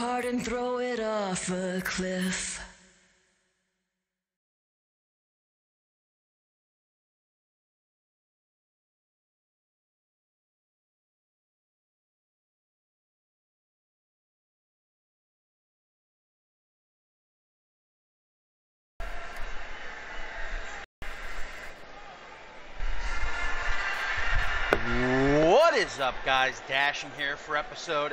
heart and throw it off a cliff. What is up, guys? Dashing here for episode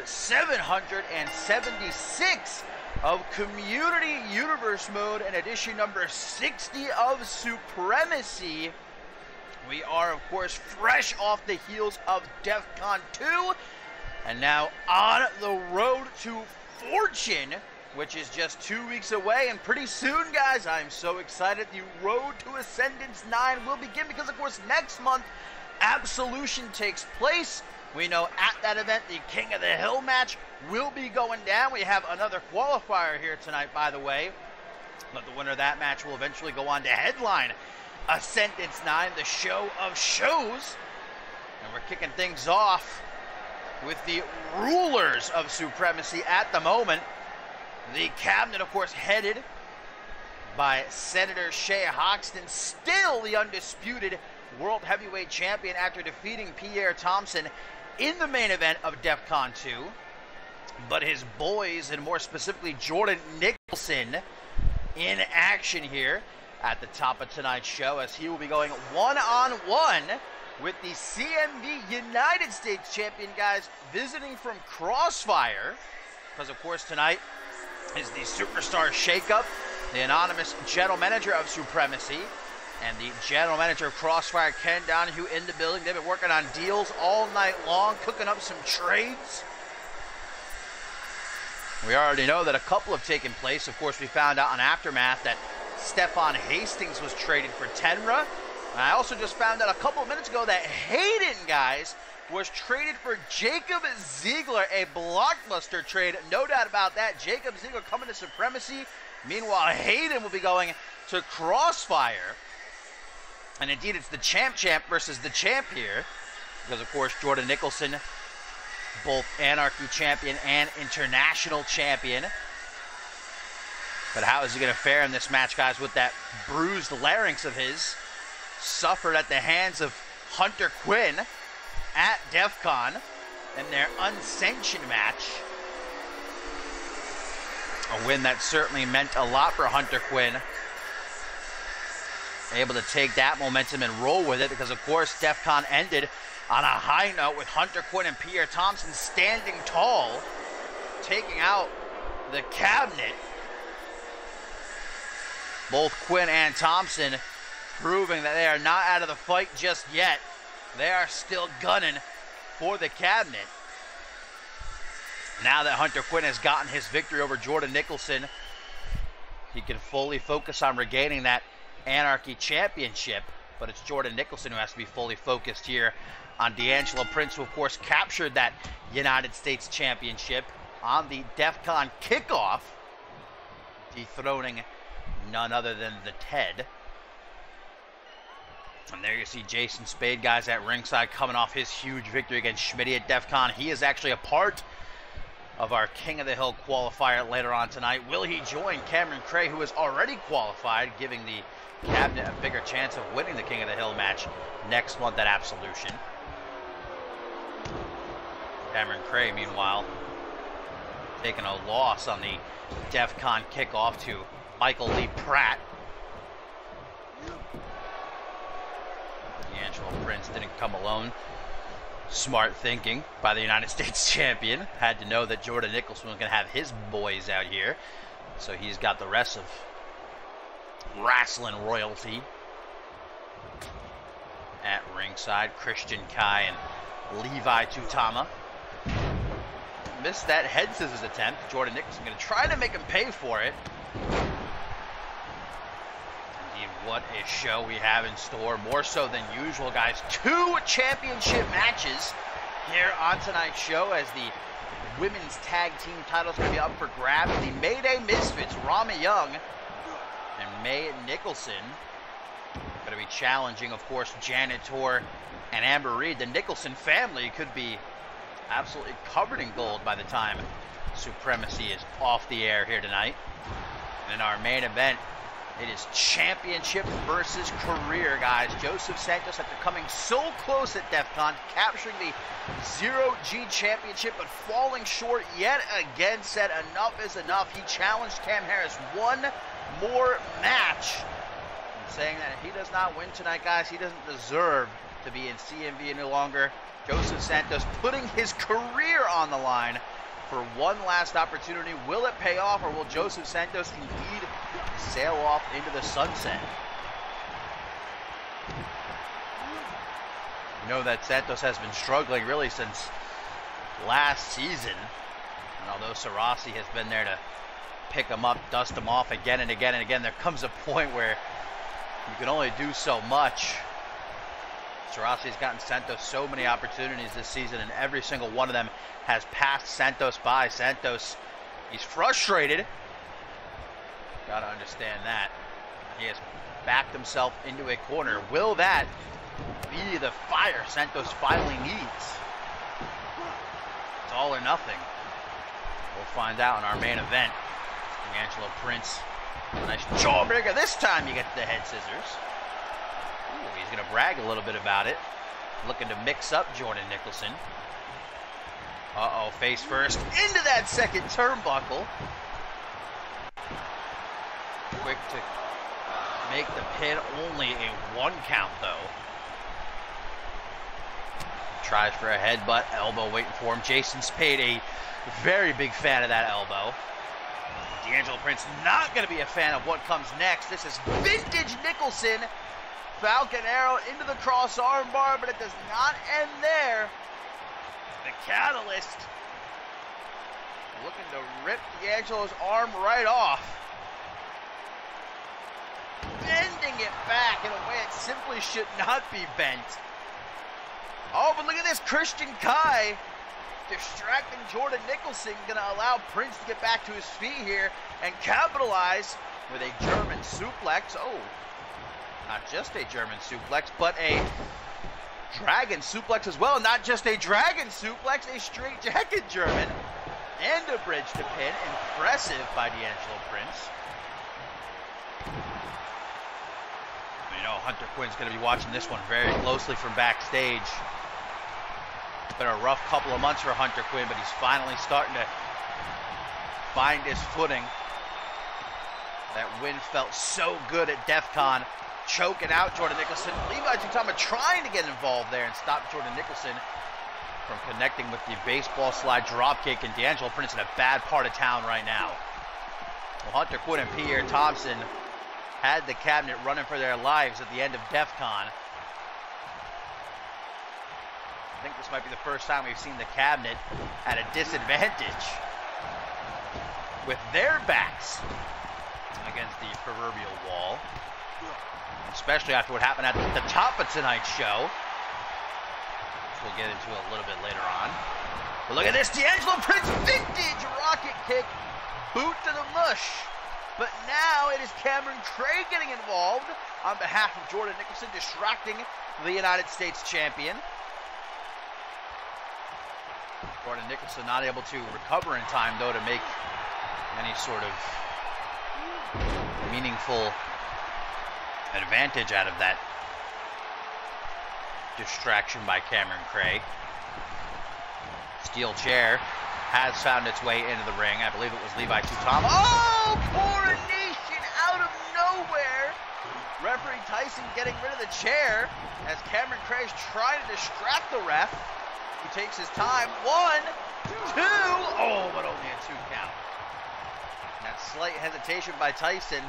776 of Community Universe Mode and edition number 60 of Supremacy. We are, of course, fresh off the heels of DEF CON 2 and now on the road to Fortune, which is just 2 weeks away, and pretty soon, guys, I'm so excited. The road to Ascendance 9 will begin because, of course, next month Absolution takes place. We know at that event the King of the Hill match will be going down. We have another qualifier here tonight, by the way, but the winner of that match will eventually go on to headline Ascendance 9, the show of shows. And we're kicking things off with the rulers of Supremacy at the moment. The cabinet, of course, headed by Senator Shay Hoxton, still the undisputed World Heavyweight Champion after defeating Pierre Thompson in the main event of DEF CON 2. But his boys, and more specifically Jordan Nicholson, in action here at the top of tonight's show, as he will be going one-on-one with the CMB United States Champion, guys, visiting from Crossfire, because of course tonight is the Superstar Shakeup, the anonymous general manager of Supremacy, and the general manager of Crossfire, Ken Donahue, in the building. They've been working on deals all night long, cooking up some trades. We already know that a couple have taken place. Of course, we found out on Aftermath that Stefan Hastings was traded for Tenra. And I also just found out a couple of minutes ago that Hayden, guys, was traded for Jacob Ziegler, a blockbuster trade. No doubt about that. Jacob Ziegler coming to Supremacy. Meanwhile, Hayden will be going to Crossfire. And indeed, it's the champ versus the champ here. Because, of course, Jordan Nicholson, both Anarchy champion and international champion. But how is he going to fare in this match, guys, with that bruised larynx of his? Suffered at the hands of Hunter Quinn at DEF CON in their unsanctioned match. A win that certainly meant a lot for Hunter Quinn. Able to take that momentum and roll with it because, of course, DEF CON ended on a high note with Hunter Quinn and Pierre Thompson standing tall, taking out the cabinet. Both Quinn and Thompson proving that they are not out of the fight just yet. They are still gunning for the cabinet. Now that Hunter Quinn has gotten his victory over Jordan Nicholson, he can fully focus on regaining that Anarchy Championship, but it's Jordan Nicholson who has to be fully focused here on D'Angelo Prince, who of course captured that United States Championship on the DEF CON kickoff, dethroning none other than the Ted. And there you see Jason Spade, guys, at ringside, coming off his huge victory against Schmitty at DEF CON. He is actually a part of our King of the Hill qualifier later on tonight. Will he join Cameron Cray, who is already qualified, giving the cabinet a bigger chance of winning the King of the Hill match next month at Absolution? Cameron Cray, meanwhile, taking a loss on the DEF CON kickoff to Michael Lee Pratt. D'Angelo Prince didn't come alone. Smart thinking by the United States champion. Had to know that Jordan Nicholson was going to have his boys out here. So he's got the rest of wrestling royalty at ringside. Christian Kai and Levi Tutama. Missed that head scissors attempt. Jordan Nicholson going to try to make him pay for it. Indeed, what a show we have in store. More so than usual, guys. 2 championship matches here on tonight's show, as the women's tag team titles going to be up for grabs. The Mayday Misfits, Rama Young and Mae Nicholson, going to be challenging, of course, Janet Tor and Amber Reed. The Nicholson family could be absolutely covered in gold by the time Supremacy is off the air here tonight. And in our main event, it is championship versus career, guys. Joseph Santos, after coming so close at DEF CON, capturing the Zero-G championship, but falling short yet again, said enough is enough. He challenged Cam Harris one more match, and saying that if he does not win tonight, guys, he doesn't deserve to be in CMV any longer. Joseph Santos putting his career on the line for one last opportunity. Will it pay off, or will Joseph Santos indeed sail off into the sunset? You know that Santos has been struggling really since last season. And although Sarasi has been there to pick him up, dust him off again and again and again, there comes a point where you can only do so much. Sarasi has gotten Santos so many opportunities this season, and every single one of them has passed Santos by. Santos, he's frustrated. Gotta understand that. He has backed himself into a corner. Will that be the fire Santos finally needs? It's all or nothing. We'll find out in our main event. D'Angelo Prince, a nice jawbreaker. This time you get the head scissors. Ooh, he's gonna brag a little bit about it. Looking to mix up Jordan Nicholson. Uh-oh, face first into that second turnbuckle. Quick to make the pin, only a 1 count though. Tries for a headbutt, elbow waiting for him. Jason Spade, a very big fan of that elbow. D'Angelo Prince not going to be a fan of what comes next. This is vintage Nicholson. Falcon Arrow into the cross arm bar, but it does not end there. The Catalyst looking to rip D'Angelo's arm right off. Bending it back in a way it simply should not be bent. Oh, but look at this. Christian Kai distracting Jordan Nicholson, going to allow Prince to get back to his feet here and capitalize with a German suplex. Oh, not just a German suplex, but a dragon suplex as well. Not just a dragon suplex, a straight jacket German and a bridge to pin. Impressive by D'Angelo Prince. You know, Hunter Quinn's going to be watching this one very closely from backstage. It's been a rough couple of months for Hunter Quinn, but he's finally starting to find his footing. That win felt so good at DEF CON, choking out Jordan Nicholson. Levi Tutama trying to get involved there and stop Jordan Nicholson from connecting with the baseball slide dropkick, and D'Angelo Prince in a bad part of town right now. Well, Hunter Quinn and Pierre Thompson had the cabinet running for their lives at the end of DEF CON. I think this might be the first time we've seen the cabinet at a disadvantage with their backs against the proverbial wall, especially after what happened at the top of tonight's show, which we'll get into a little bit later on. But look at this, D'Angelo Prince, vintage rocket kick, boot to the mush. But now it is Cameron Craig getting involved on behalf of Jordan Nicholson, distracting the United States champion. Jordan Nicholson not able to recover in time, though, to make any sort of meaningful advantage out of that distraction by Cameron Craig. Steel chair has found its way into the ring. I believe it was Levi Tutama. Oh, coronation out of nowhere. Referee Tyson getting rid of the chair as Cameron Craig's trying to distract the ref. He takes his time. 1, 2. Oh, but only a 2 count. That slight hesitation by Tyson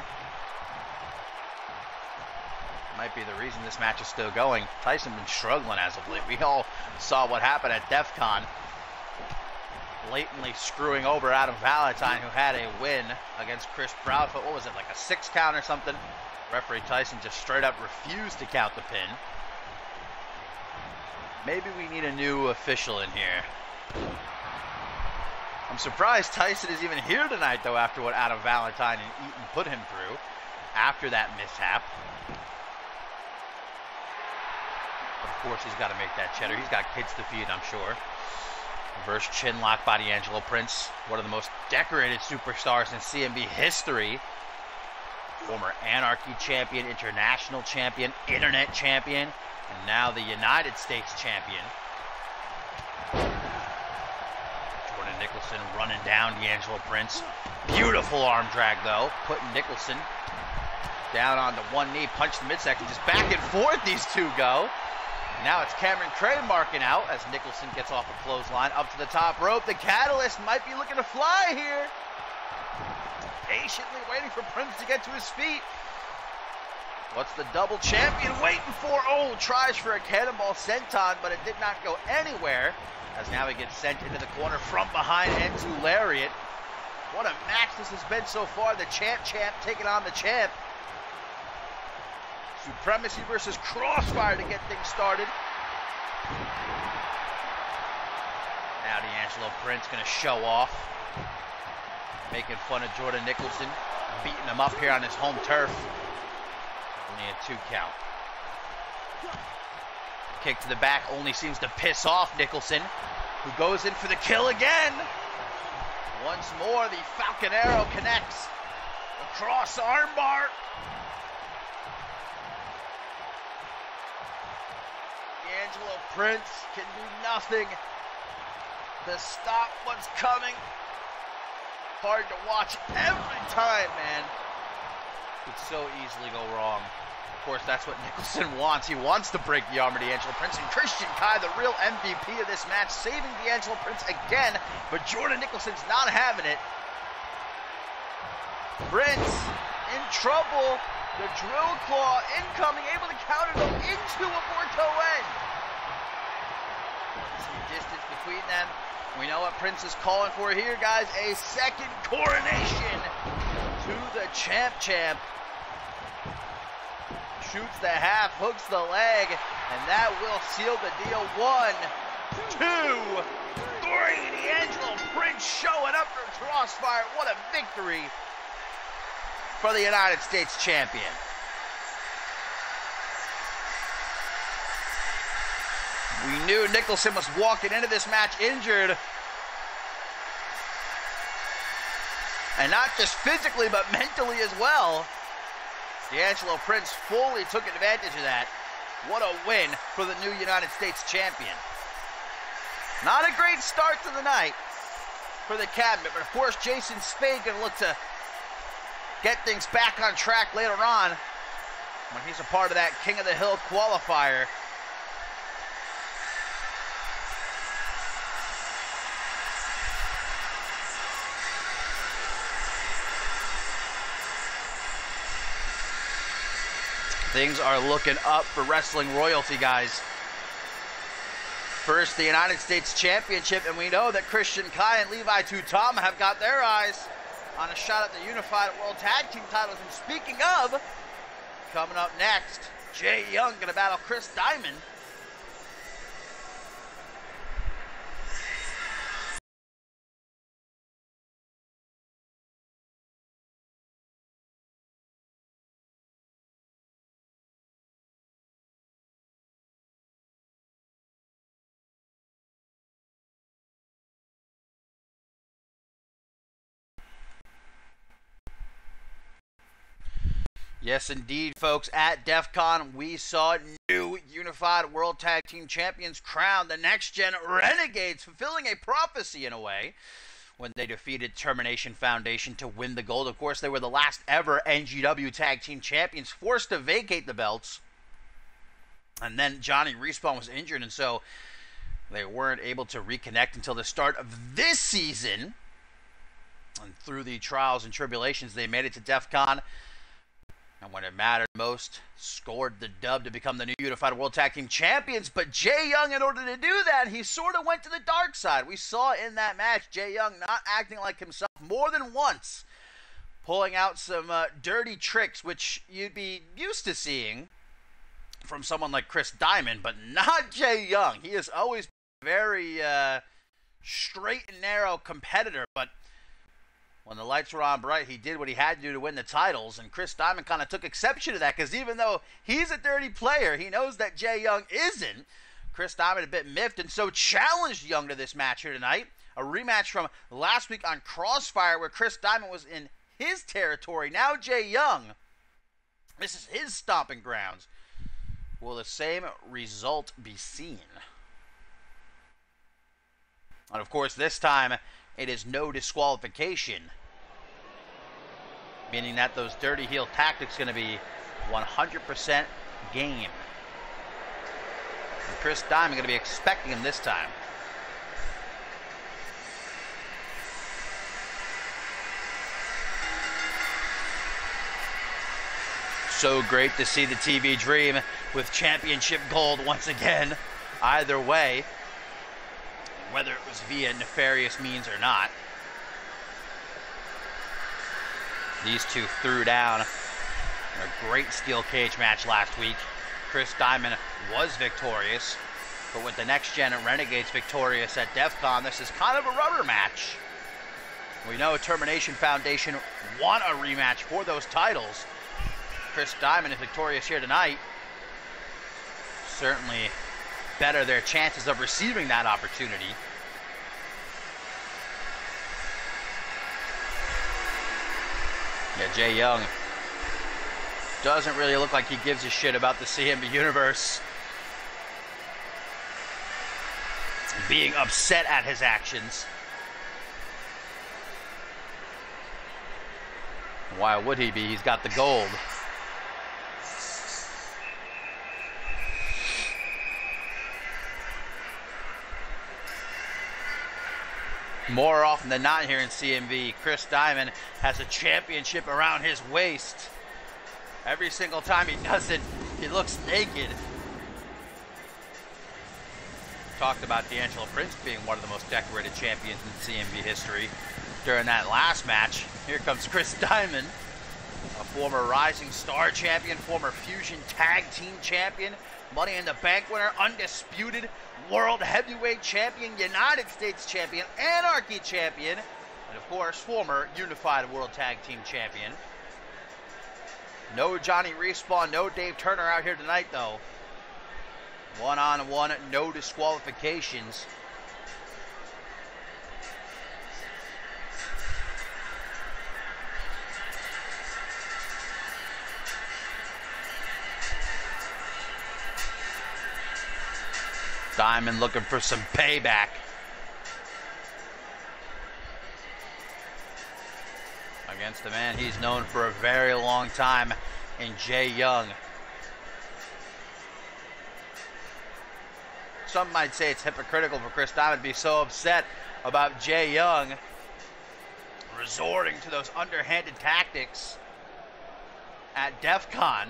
might be the reason this match is still going. Tyson been struggling as of late. We all saw what happened at DEF CON. Blatantly screwing over Adam Valentine, who had a win against Chris Proudfoot. What was it, like a 6 count or something? Referee Tyson just straight up refused to count the pin. Maybe we need a new official in here. I'm surprised Tyson is even here tonight, though, after what Adam Valentine and Eaton put him through after that mishap. Of course, he's got to make that cheddar. He's got kids to feed, I'm sure. Reverse chin lock by D'Angelo Prince, one of the most decorated superstars in CMB history. Former Anarchy champion, international champion, internet champion, and now the United States champion. Jordan Nicholson running down D'Angelo Prince. Beautiful arm drag though, putting Nicholson down onto one knee, punch the midsection, just back and forth these two go. Now it's Cameron Cray marking out as Nicholson gets off a clothesline up to the top rope. The Catalyst might be looking to fly here. Patiently waiting for Prince to get to his feet. What's the double champion waiting for? Oh, tries for a cannonball senton, but it did not go anywhere, as now he gets sent into the corner from behind into lariat. What a match this has been so far. The champ taking on the champ. Supremacy versus Crossfire to get things started. Now D'Angelo Prince going to show off. Making fun of Jordan Nicholson. Beating him up here on his home turf. Only a 2 count. Kick to the back only seems to piss off Nicholson, who goes in for the kill again. Once more, the Falcon Arrow connects. Across armbar. D'Angelo Prince can do nothing to stop what's coming. Hard to watch every time, man. Could so easily go wrong. Of course, that's what Nicholson wants. He wants to break the arm of D'Angelo Prince. And Christian Kai, the real MVP of this match, saving D'Angelo Prince again. But Jordan Nicholson's not having it. Prince in trouble. The drill claw incoming, able to counter them into a Porto end. Some distance between them. We know what Prince is calling for here, guys. A second coronation to the champ. Shoots the half, hooks the leg, and that will seal the deal. 1, 2, 3. D'Angelo Prince showing up for Crossfire. What a victory for the United States champion. We knew Nicholson was walking into this match injured. And not just physically, but mentally as well. D'Angelo Prince fully took advantage of that. What a win for the new United States champion. Not a great start to the night for the cabinet, but of course Jason Spade going to look to get things back on track later on when he's a part of that King of the Hill qualifier. Things are looking up for Wrestling Royalty, guys. First, the United States Championship, and we know that Christian Kai and Levi Tutama have got their eyes on a shot at the Unified World Tag Team titles. And speaking of, coming up next, Jay Young going to battle Chris Diamond. Yes, indeed, folks. At DEF CON, we saw new Unified World Tag Team Champions crowned. The Next Gen Renegades, fulfilling a prophecy in a way, when they defeated Termination Foundation to win the gold. Of course, they were the last ever NGW Tag Team Champions, forced to vacate the belts. And then Johnny Respawn was injured, and so they weren't able to reconnect until the start of this season. And through the trials and tribulations, they made it to DEF CON. And when it mattered most, scored the dub to become the new Unified World Tag Team Champions. But Jay Young, in order to do that, he sort of went to the dark side. We saw in that match Jay Young not acting like himself more than once, pulling out some dirty tricks, which you'd be used to seeing from someone like Chris Diamond, but not Jay Young. He has always been a very straight and narrow competitor, but when the lights were on bright, he did what he had to do to win the titles, and Chris Diamond kind of took exception to that, because even though he's a dirty player, he knows that Jay Young isn't. Chris Diamond a bit miffed, and so challenged Young to this match here tonight. A rematch from last week on Crossfire where Chris Diamond was in his territory. Now Jay Young, this is his stomping grounds. Will the same result be seen? And of course, this time it is no disqualification, meaning that those dirty heel tactics going to be 100% game. And Chris Diamond going to be expecting him this time. So great to see the TV Dream with championship gold once again. Either way, whether it was via nefarious means or not. These two threw down in a great steel cage match last week. Chris Diamond was victorious, but with the Next Gen Renegades victorious at DEF CON, this is kind of a rubber match. We know Termination Foundation won a rematch for those titles. Chris Diamond is victorious here tonight. Certainly better their chances of receiving that opportunity. Yeah, Jay Young doesn't really look like he gives a shit about the CMB Universe being upset at his actions. Why would he be? He's got the gold. More often than not here in CMV, Chris Diamond has a championship around his waist. Every single time he does it, he looks naked. Talked about D'Angelo Prince being one of the most decorated champions in CMV history. During that last match, here comes Chris Diamond, a former Rising Star champion, former Fusion Tag Team champion, Money in the Bank winner, undisputed World Heavyweight Champion, United States Champion, Anarchy Champion, and of course, former Unified World Tag Team Champion. No Johnny Respawn, no Dave Turner out here tonight, though. One-on-one, no disqualifications. Diamond looking for some payback. Against the man he's known for a very long time in Jay Young. Some might say it's hypocritical for Chris Diamond to be so upset about Jay Young resorting to those underhanded tactics at DEF CON.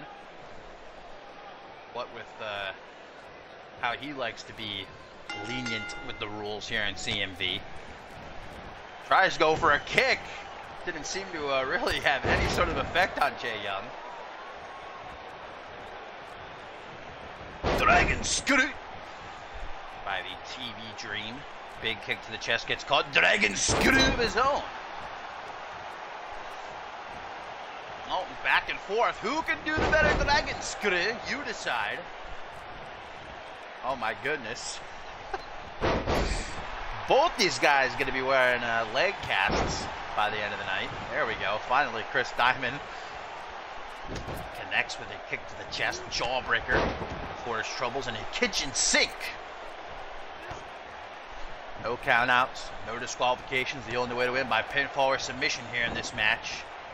What with how he likes to be lenient with the rules here in CMV. Tries to go for a kick. Didn't seem to really have any sort of effect on Jay Young. Dragon Screw by the TV Dream. Big kick to the chest gets caught. Dragon Screw of his own. Oh, back and forth. Who can do the better Dragon Screw? You decide. Oh my goodness. Both these guys going to be wearing leg casts by the end of the night. There we go. Finally, Chris Diamond connects with a kick to the chest. Jawbreaker for his troubles and a kitchen sink. No countouts, no disqualifications. The only way to win by pinfall or submission here in this match.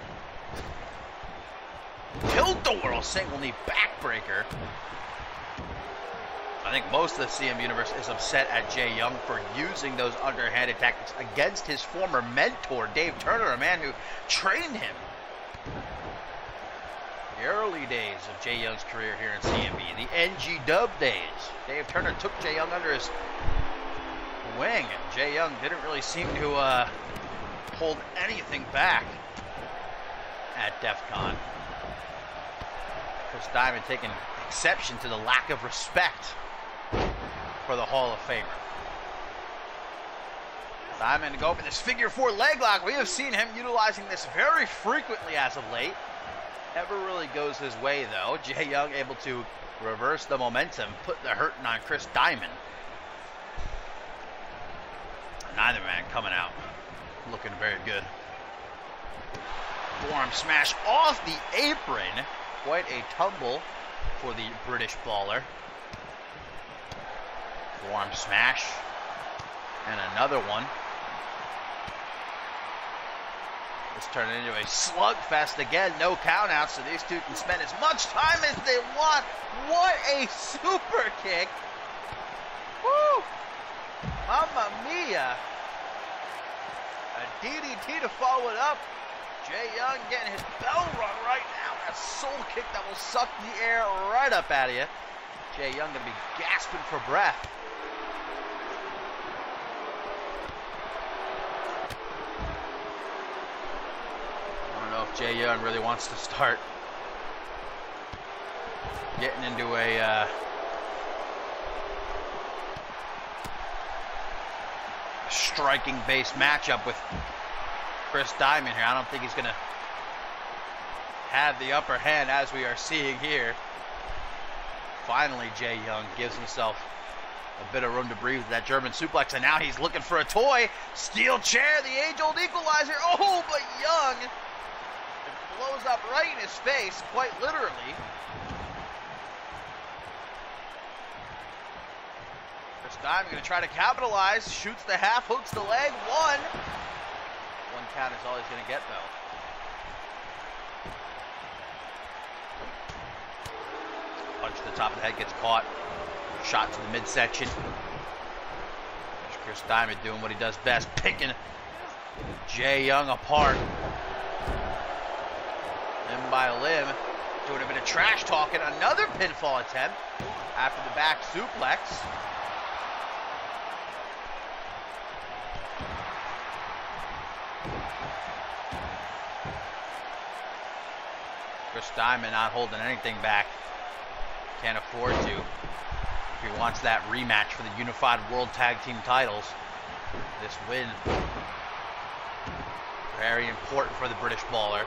Tilt-a-whirl single knee backbreaker. I think most of the CM Universe is upset at Jay Young for using those underhanded tactics against his former mentor, Dave Turner, a man who trained him. The early days of Jay Young's career here in CMB, the NG Dub days. Dave Turner took Jay Young under his wing, and Jay Young didn't really seem to hold anything back at DEF CON. Chris Diamond taking exception to the lack of respect for the Hall of Famer. Diamond to go for this figure four leg lock. We have seen him utilizing this very frequently as of late. Never really goes his way though. Jay Young able to reverse the momentum, put the hurting on Chris Diamond. Neither man coming out looking very good. Forearm smash off the apron. Quite a tumble for the British Baller. Forearm smash. And another one. This turned into a slugfest again. No countouts, so these two can spend as much time as they want. What a super kick. Woo! Mamma mia. A DDT to follow it up. Jay Young getting his bell rung right now. A soul kick that will suck the air right up out of you. Jay Young going to be gasping for breath. I don't know if Jay Young really wants to start getting into a striking-based matchup with Chris Diamond here. I don't think he's going to have the upper hand as we are seeing here. Finally, Jay Young gives himself a bit of room to breathe with that German suplex, and now he's looking for a toy. Steel chair, the age-old equalizer. Oh, but Young, it blows up right in his face, quite literally. Chris Diamond going to try to capitalize. Shoots the half, hooks the leg. One count is all he's going to get, though. Punch to the top of the head, gets caught. Shot to the midsection. There's Chris Diamond doing what he does best, picking Jay Young apart. Limb by limb. Doing a bit of trash talking. Another pinfall attempt after the back suplex. Chris Diamond not holding anything back. Can't afford to if he wants that rematch for the Unified World Tag Team titles. This win, very important for the British Baller.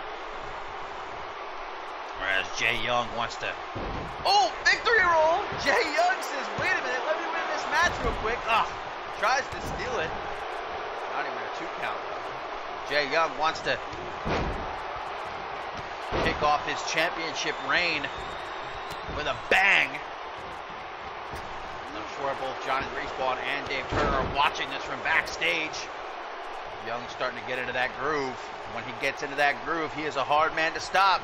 Whereas Jay Young wants to... Oh, victory roll! Jay Young says, wait a minute, let me win this match real quick. Tries to steal it. Not even a 2 count. Jay Young wants to kick off his championship reign with a bang. I'm sure both Johnny Greaseball and Dave Turner are watching this from backstage. Young's starting to get into that groove. When he gets into that groove, he is a hard man to stop.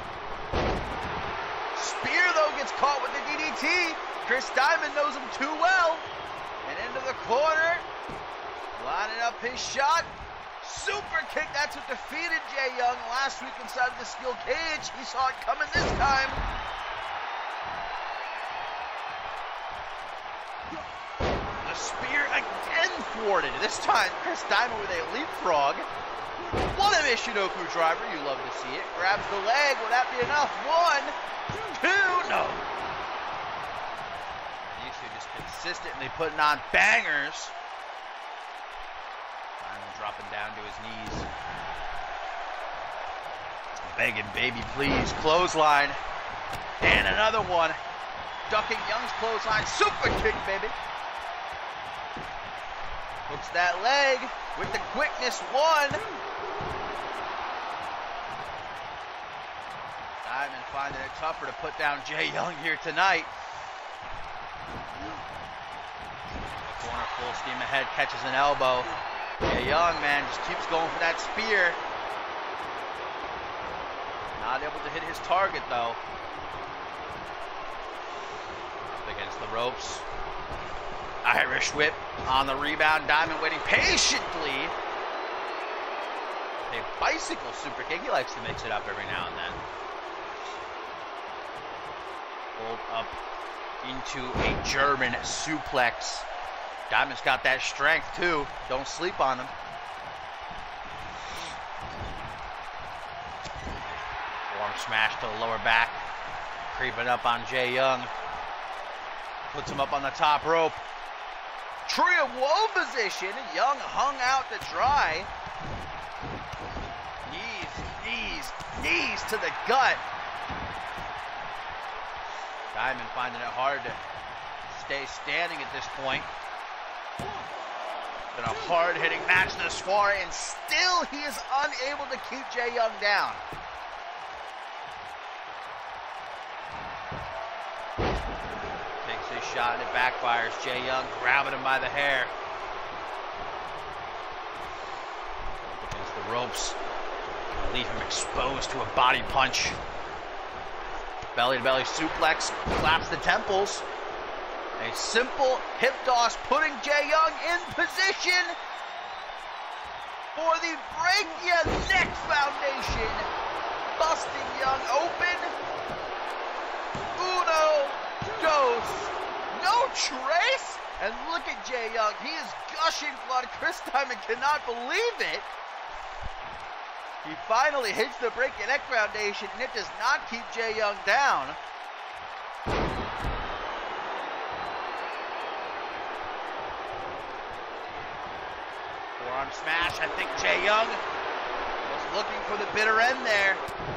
Spear, though, gets caught with the DDT. Chris Diamond knows him too well. And into the corner. Lining up his shot. Super kick. That's what defeated Jay Young last week inside the steel cage. He saw it coming this time. The spear again thwarted. This time, Chris Diamond with a leapfrog. What a Michinoku driver. You love to see it. Grabs the leg. Will that be enough? 1, 2, no. These two just consistently putting on bangers. Diamond dropping down to his knees. Begging, baby, please. Clothesline. And another one. Ducking Young's clothesline. Super kick, baby. Hooks that leg with the quickness. 1. Diamond finding it tougher to put down Jay Young here tonight. The corner full steam ahead, catches an elbow. Jay Young, man, just keeps going for that spear. Not able to hit his target, though. Up against the ropes. Irish whip on the rebound. Diamond waiting patiently. A bicycle super kick. He likes to mix it up every now and then. Pulled up into a German suplex. Diamond's got that strength too. Don't sleep on him. Arm smash to the lower back. Creeping up on Jay Young. Puts him up on the top rope. Tree of Woe position. Young hung out to dry. Knees to the gut. Diamond finding it hard to stay standing at this point. Been a hard-hitting match thus far, and still he is unable to keep Jae Young down. Takes his shot and it backfires. Jae Young grabbing him by the hair. Against the ropes. Gonna leave him exposed to a body punch. Belly-to-belly suplex, claps the temples. A simple hip toss, putting Jae Young in position for the break ya neck foundation. Busting Young open. Uno, dos, no trace. And look at Jae Young, he is gushing blood. Chris Diamond cannot believe it. He finally hits the break ya neck foundation, and it does not keep Jae Young down. Forearm smash. I think Jae Young was looking for the bitter end there.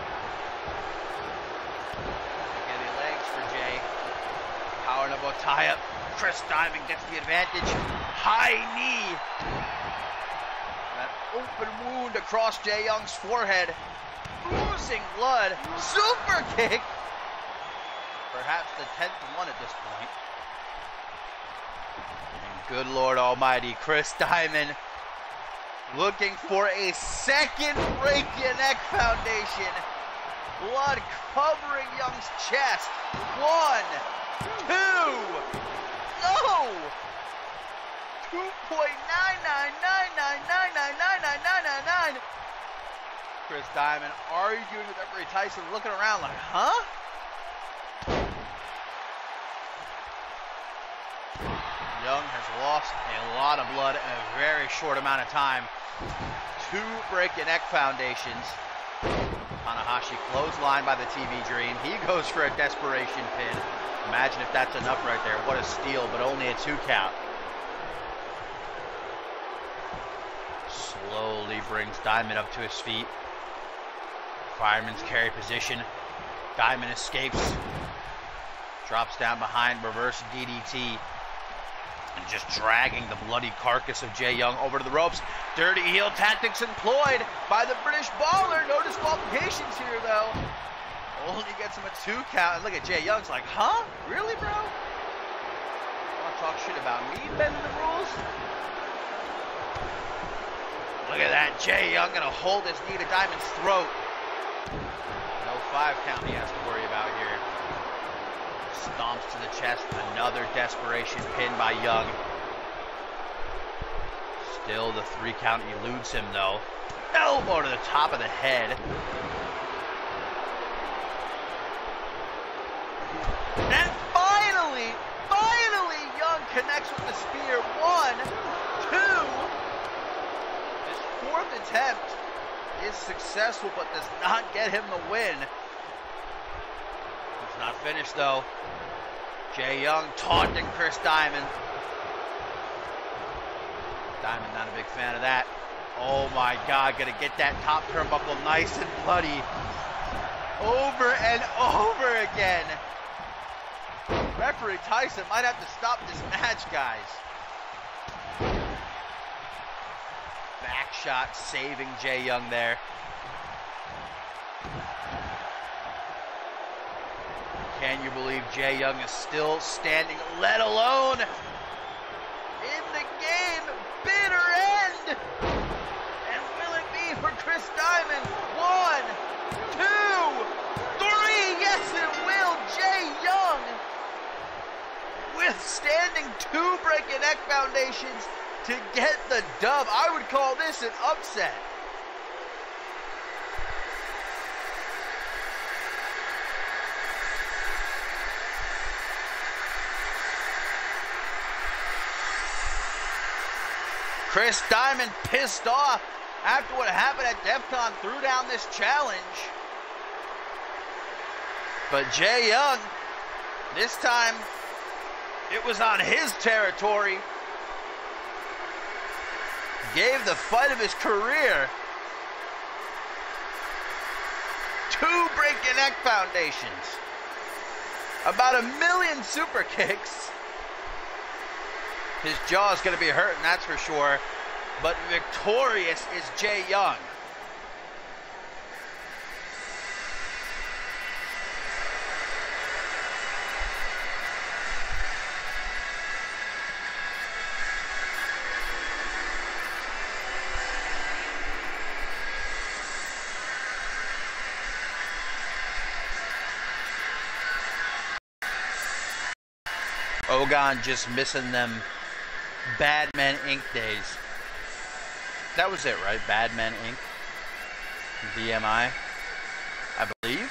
Spaghetti legs for Jae. Power elbow tie up. Chris Diamond gets the advantage. High knee. That open wound across Jae Young's forehead. Oozing blood. Super kick. Perhaps the 10th one at this point. And good Lord Almighty, Chris Diamond looking for a second break ya neck foundation. Blood covering Young's chest. 1, 2, no! 2.99999999999. Chris Diamond arguing with referee Tyson, looking around like, huh? Young has lost a lot of blood in a very short amount of time. 2 break ya neck foundations. Tanahashi clotheslined by the TV Dream. He goes for a desperation pin. Imagine if that's enough right there. What a steal, but only a 2 count. Slowly brings Diamond up to his feet. Fireman's carry position. Diamond escapes. Drops down behind, reverse DDT. And just dragging the bloody carcass of Jae Young over to the ropes. Dirty heel tactics employed by the British Baller. No disqualifications here, though. Only gets him a 2 count. And look at Jae Young's like, huh? Really, bro? Want to talk shit about me bending the rules? Look at that. Jae Young going to hold his knee to Diamond's throat. No 5 count he has to worry about here. Stomps to the chest. Another desperation pin by Young. Still the 3 count eludes him, though. Elbow to the top of the head. And finally, Young connects with the spear. 1, 2. His 4th attempt is successful, but does not get him the win. It's not finished, though. Jae Young taunting Chris Diamond. Diamond not a big fan of that. Oh my God, gonna get that top turnbuckle nice and bloody. Over and over again. Referee Tyson might have to stop this match, guys. Back shot saving Jae Young there. Can you believe Jae Young is still standing, let alone in the game? Bitter end. And will it be for Chris Diamond? 1, 2, 3. Yes, it will. Jae Young withstanding 2 break ya neck foundations to get the dub. I would call this an upset. Chris Diamond pissed off after what happened at DEF CON, threw down this challenge. But Jae Young, this time, it was on his territory. Gave the fight of his career. 2 break ya neck foundations. about 1 million super kicks. His jaw is going to be hurting, that's for sure. But victorious is Jay Young. Ogun just missing them Bad Men Inc. days. That was it, right? Bad Men Inc. BMI, I believe.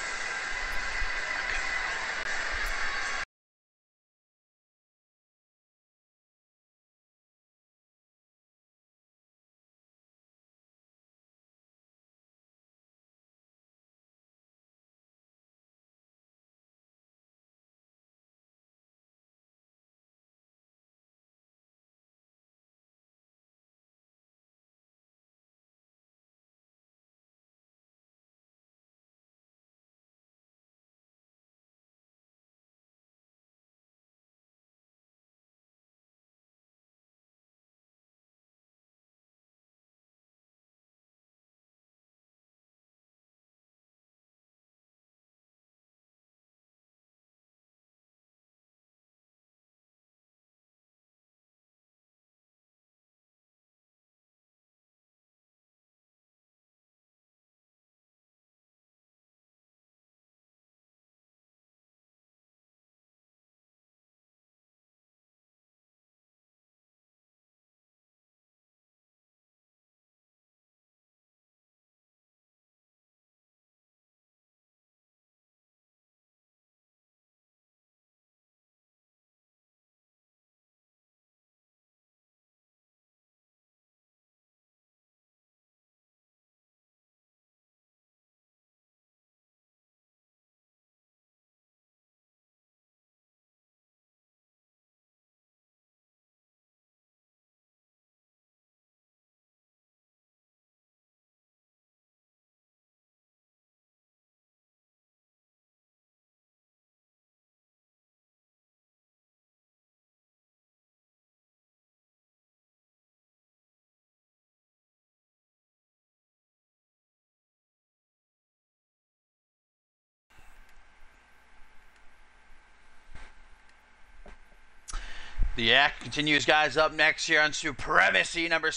The act continues, guys. Up next here on Supremacy number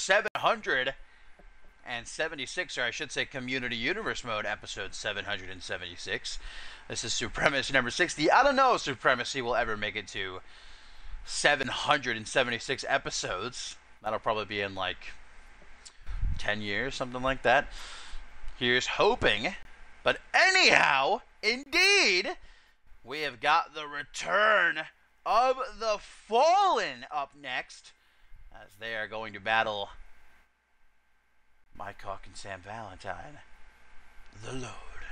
776, or I should say Community Universe Mode, episode 776. This is Supremacy number 60. I don't know if Supremacy will ever make it to 776 episodes. That'll probably be in like 10 years, something like that. Here's hoping. But anyhow, indeed, we have got the return of the Fallen up next, as they are going to battle Mike Hawk and Sam Valentine, the Lord.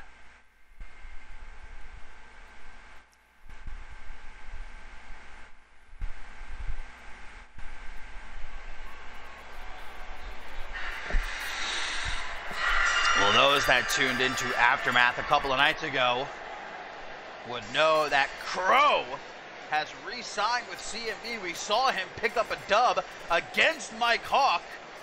Well, those that tuned into Aftermath a couple of nights ago would know that Crow has re-signed with CMV. We saw him pick up a dub against Mike Hawk.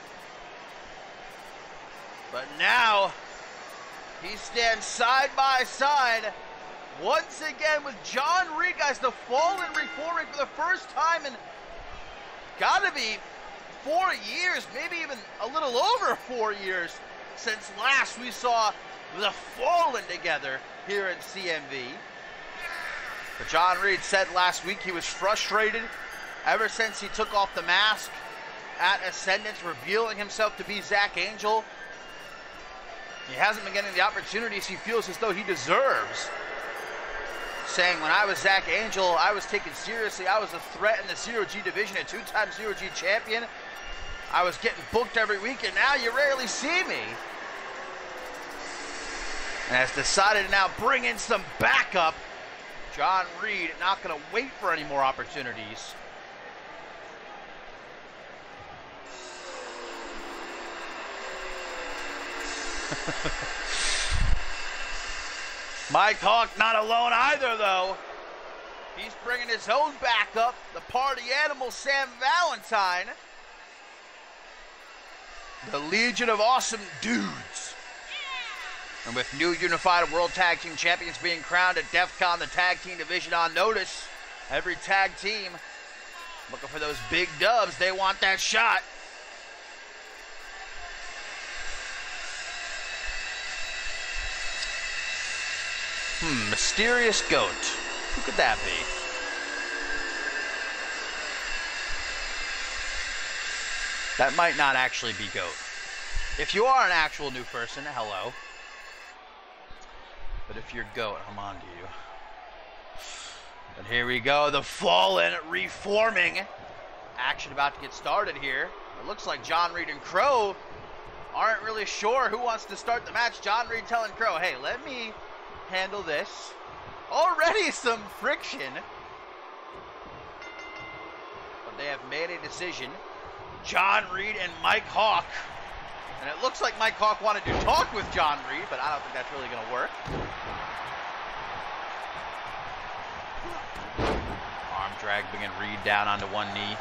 But now he stands side by side once again with John Reed, guys. The Fallen reforming for the first time in gotta be 4 years, maybe even a little over 4 years since last we saw the Fallen together here at CMV. But John Reed said last week he was frustrated ever since he took off the mask at Ascendance, revealing himself to be Zach Angel. He hasn't been getting the opportunities he feels as though he deserves. Saying, when I was Zach Angel, I was taken seriously. I was a threat in the Zero-G division, a two-time Zero-G champion. I was getting booked every week, and now you rarely see me. And has decided to now bring in some backup. John Reed not going to wait for any more opportunities. Mike Hawk not alone either, though. He's bringing his own back up, the party animal, Sam Valentine. The Legion of Awesome Dudes. And with new unified World Tag Team Champions being crowned at DEF CON, the Tag Team Division on notice, every tag team looking for those big dubs. They want that shot. Mysterious Goat. Who could that be? That might not actually be Goat. If you are an actual new person, hello. But if you're Goat, I'm on to you. And here we go, the Fallen reforming. Action about to get started here. It looks like John Reed and Crow aren't really sure who wants to start the match. John Reed telling Crow, hey, let me handle this. Already some friction. But they have made a decision. John Reed and Mike Hawk. And it looks like Mike Hawk wanted to talk with John Reed, but I don't think that's really going to work. Arm drag bringing Reed down onto one knee.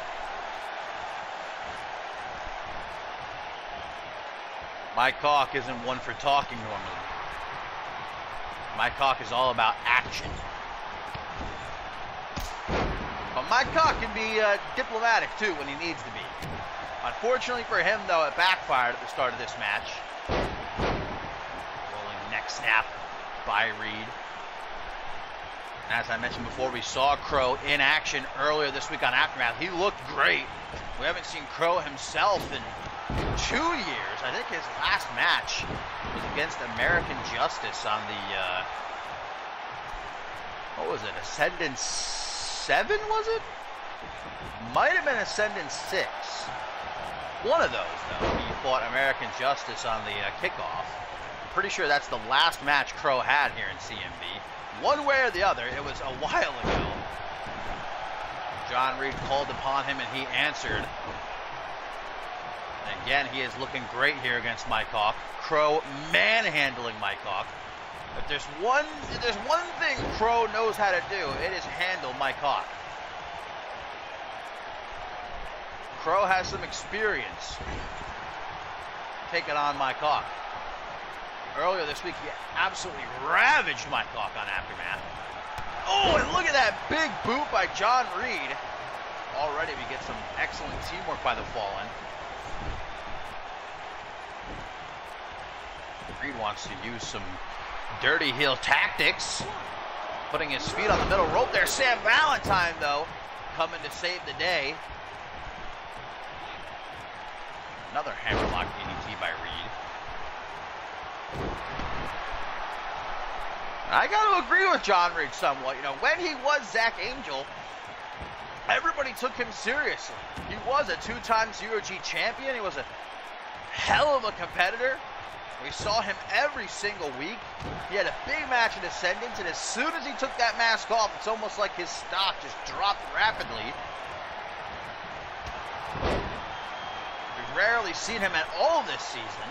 Mike Hawk isn't one for talking normally. Mike Hawk is all about action. But Mike Hawk can be diplomatic too when he needs to be. Unfortunately for him though, it backfired at the start of this match. Rolling neck snap by Reed. And as I mentioned before, we saw Crow in action earlier this week on Aftermath. He looked great. We haven't seen Crow himself in 2 years. I think his last match was against American Justice on the, what was it, Ascendant 7, was it? Might have been Ascendant 6. One of those, though. He fought American Justice on the kickoff. I'm pretty sure that's the last match Crow had here in CMB. One way or the other, it was a while ago. John Reed called upon him and he answered. And again, he is looking great here against Mike Hawk. Crow manhandling Mike Hawk. If there's one thing Crow knows how to do, it is handle Mike Hawk. Crow has some experience taking on Mike Hawk. Earlier this week, he absolutely ravaged Mike Hawk on Aftermath. Oh, and look at that big boot by John Reed. Already we get some excellent teamwork by the Fallen. Reed wants to use some dirty heel tactics. Putting his feet on the middle rope there. Sam Valentine, though, coming to save the day. Another hammerlock DDT by Reed. I got to agree with John Reed somewhat. You know, when he was Zach Angel, everybody took him seriously. He was a two-time Zero-G champion. He was a hell of a competitor. We saw him every single week. He had a big match in Ascendance, and as soon as he took that mask off, it's almost like his stock just dropped rapidly. We've rarely seen him at all this season.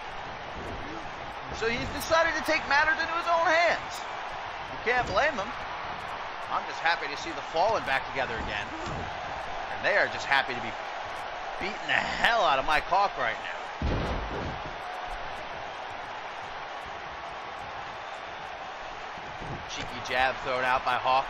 So he's decided to take matters into his own hands. You can't blame him. I'm just happy to see the Fallen back together again. And they are just happy to be beating the hell out of Mike Hawk right now. Cheeky jab thrown out by Hawk.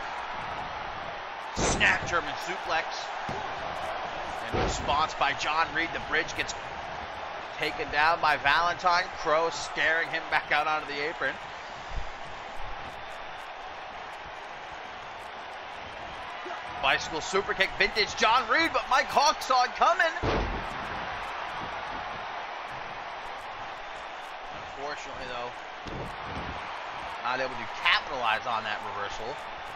Snap German suplex. In response by John Reed, the bridge gets taken down by Valentine. Crow scaring him back out onto the apron. Bicycle super kick, vintage John Reed, but Mike Hawk saw it coming. Unfortunately, though, not able to capitalize on that reversal.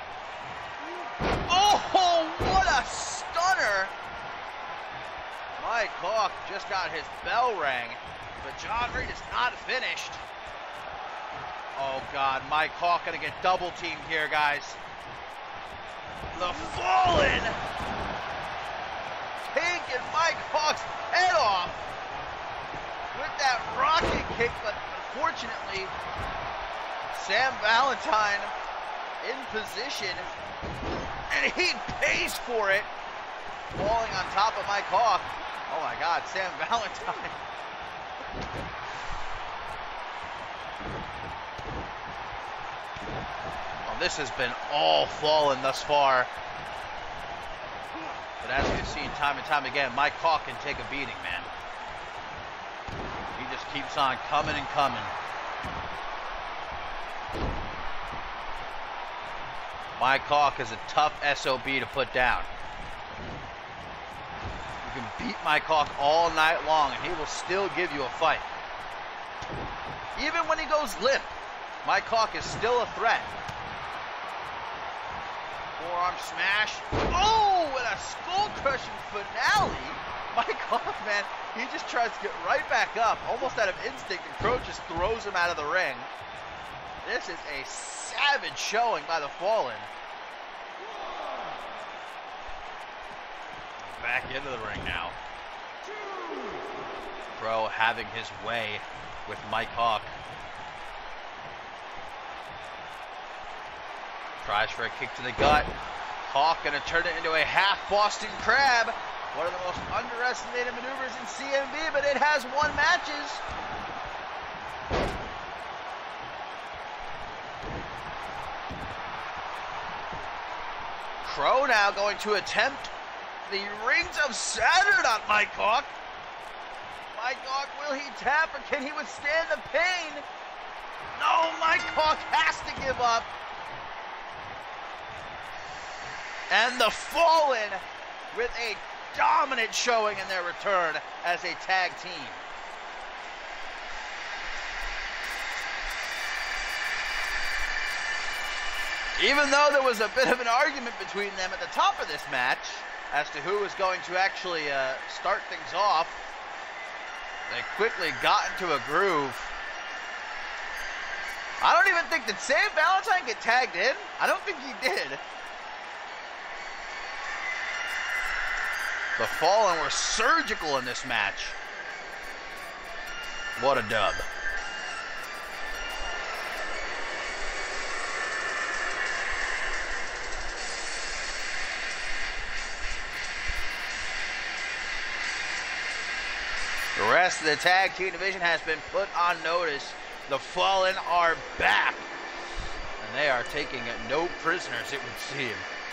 Oh, what a stunner! Mike Hawk just got his bell rang, but John Reed is not finished. Oh God, Mike Hawk gonna get double teamed here, guys. The Fallen taking Mike Hawk's head off with that rocket kick, but unfortunately, Sam Valentine in position. And he pays for it. Falling on top of Mike Hawk. Oh my God, Sam Valentine. Well, this has been all Fallen thus far. But as we've seen time and time again, Mike Hawk can take a beating, man. He just keeps on coming and coming. Mike Hawk is a tough SOB to put down. You can beat Mike Hawk all night long and he will still give you a fight. Even when he goes limp, Mike Hawk is still a threat. Forearm smash. Oh, and a skull-crushing finale. Mike Hawk, man, he just tries to get right back up, almost out of instinct, and Crow just throws him out of the ring. This is a savage showing by the Fallen. Back into the ring now. Crow having his way with Mike Hawk. Tries for a kick to the gut. Hawk gonna turn it into a half Boston Crab. One of the most underestimated maneuvers in CMV, but it has won matches. Crow now going to attempt the Rings of Saturn on Mike Hawk. Mike Hawk, will he tap or can he withstand the pain? No, Mike Hawk has to give up. And the Fallen with a dominant showing in their return as a tag team. Even though there was a bit of an argument between them at the top of this match as to who was going to actually start things off, they quickly got into a groove. I don't even think that Sam Valentine get tagged in. I don't think he did. The Fallen were surgical in this match. What a dub. The rest of the tag team division has been put on notice. The Fallen are back. And they are taking no prisoners, it would seem.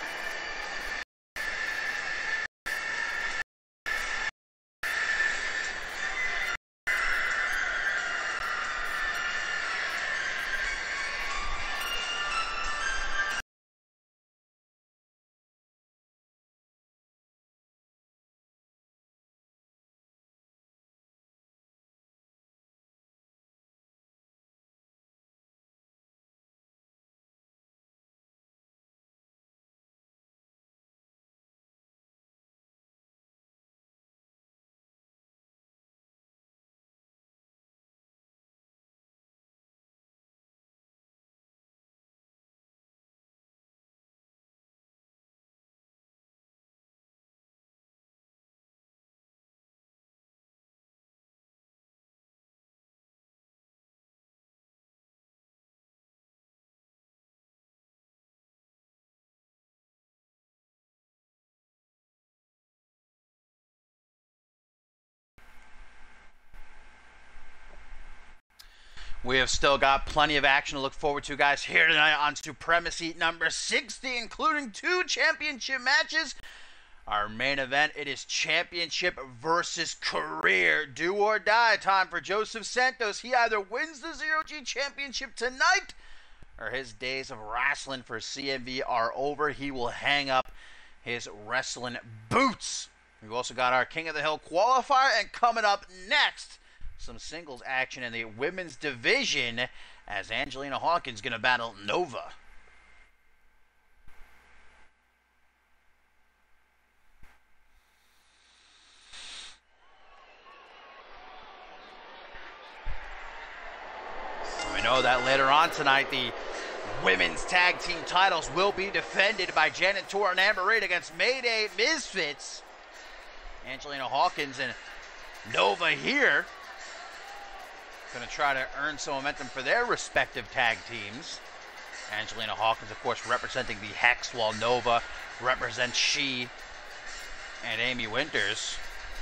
We have still got plenty of action to look forward to, guys, here tonight on Supremacy number 60, including 2 championship matches. Our main event, it is championship versus career. Do or die time for Joseph Santos. He either wins the Zero G championship tonight or his days of wrestling for CMV are over. He will hang up his wrestling boots. We've also got our King of the Hill qualifier, and coming up next, some singles action in the women's division as Angelina Hawkins going to battle Nova. We know that later on tonight, the women's tag team titles will be defended by Janet Tor and Amber Reid against Mayday Misfits. Angelina Hawkins and Nova here going to try to earn some momentum for their respective tag teams. Angelina Hawkins, of course, representing the Hex, while Nova represents she and Amy Winters.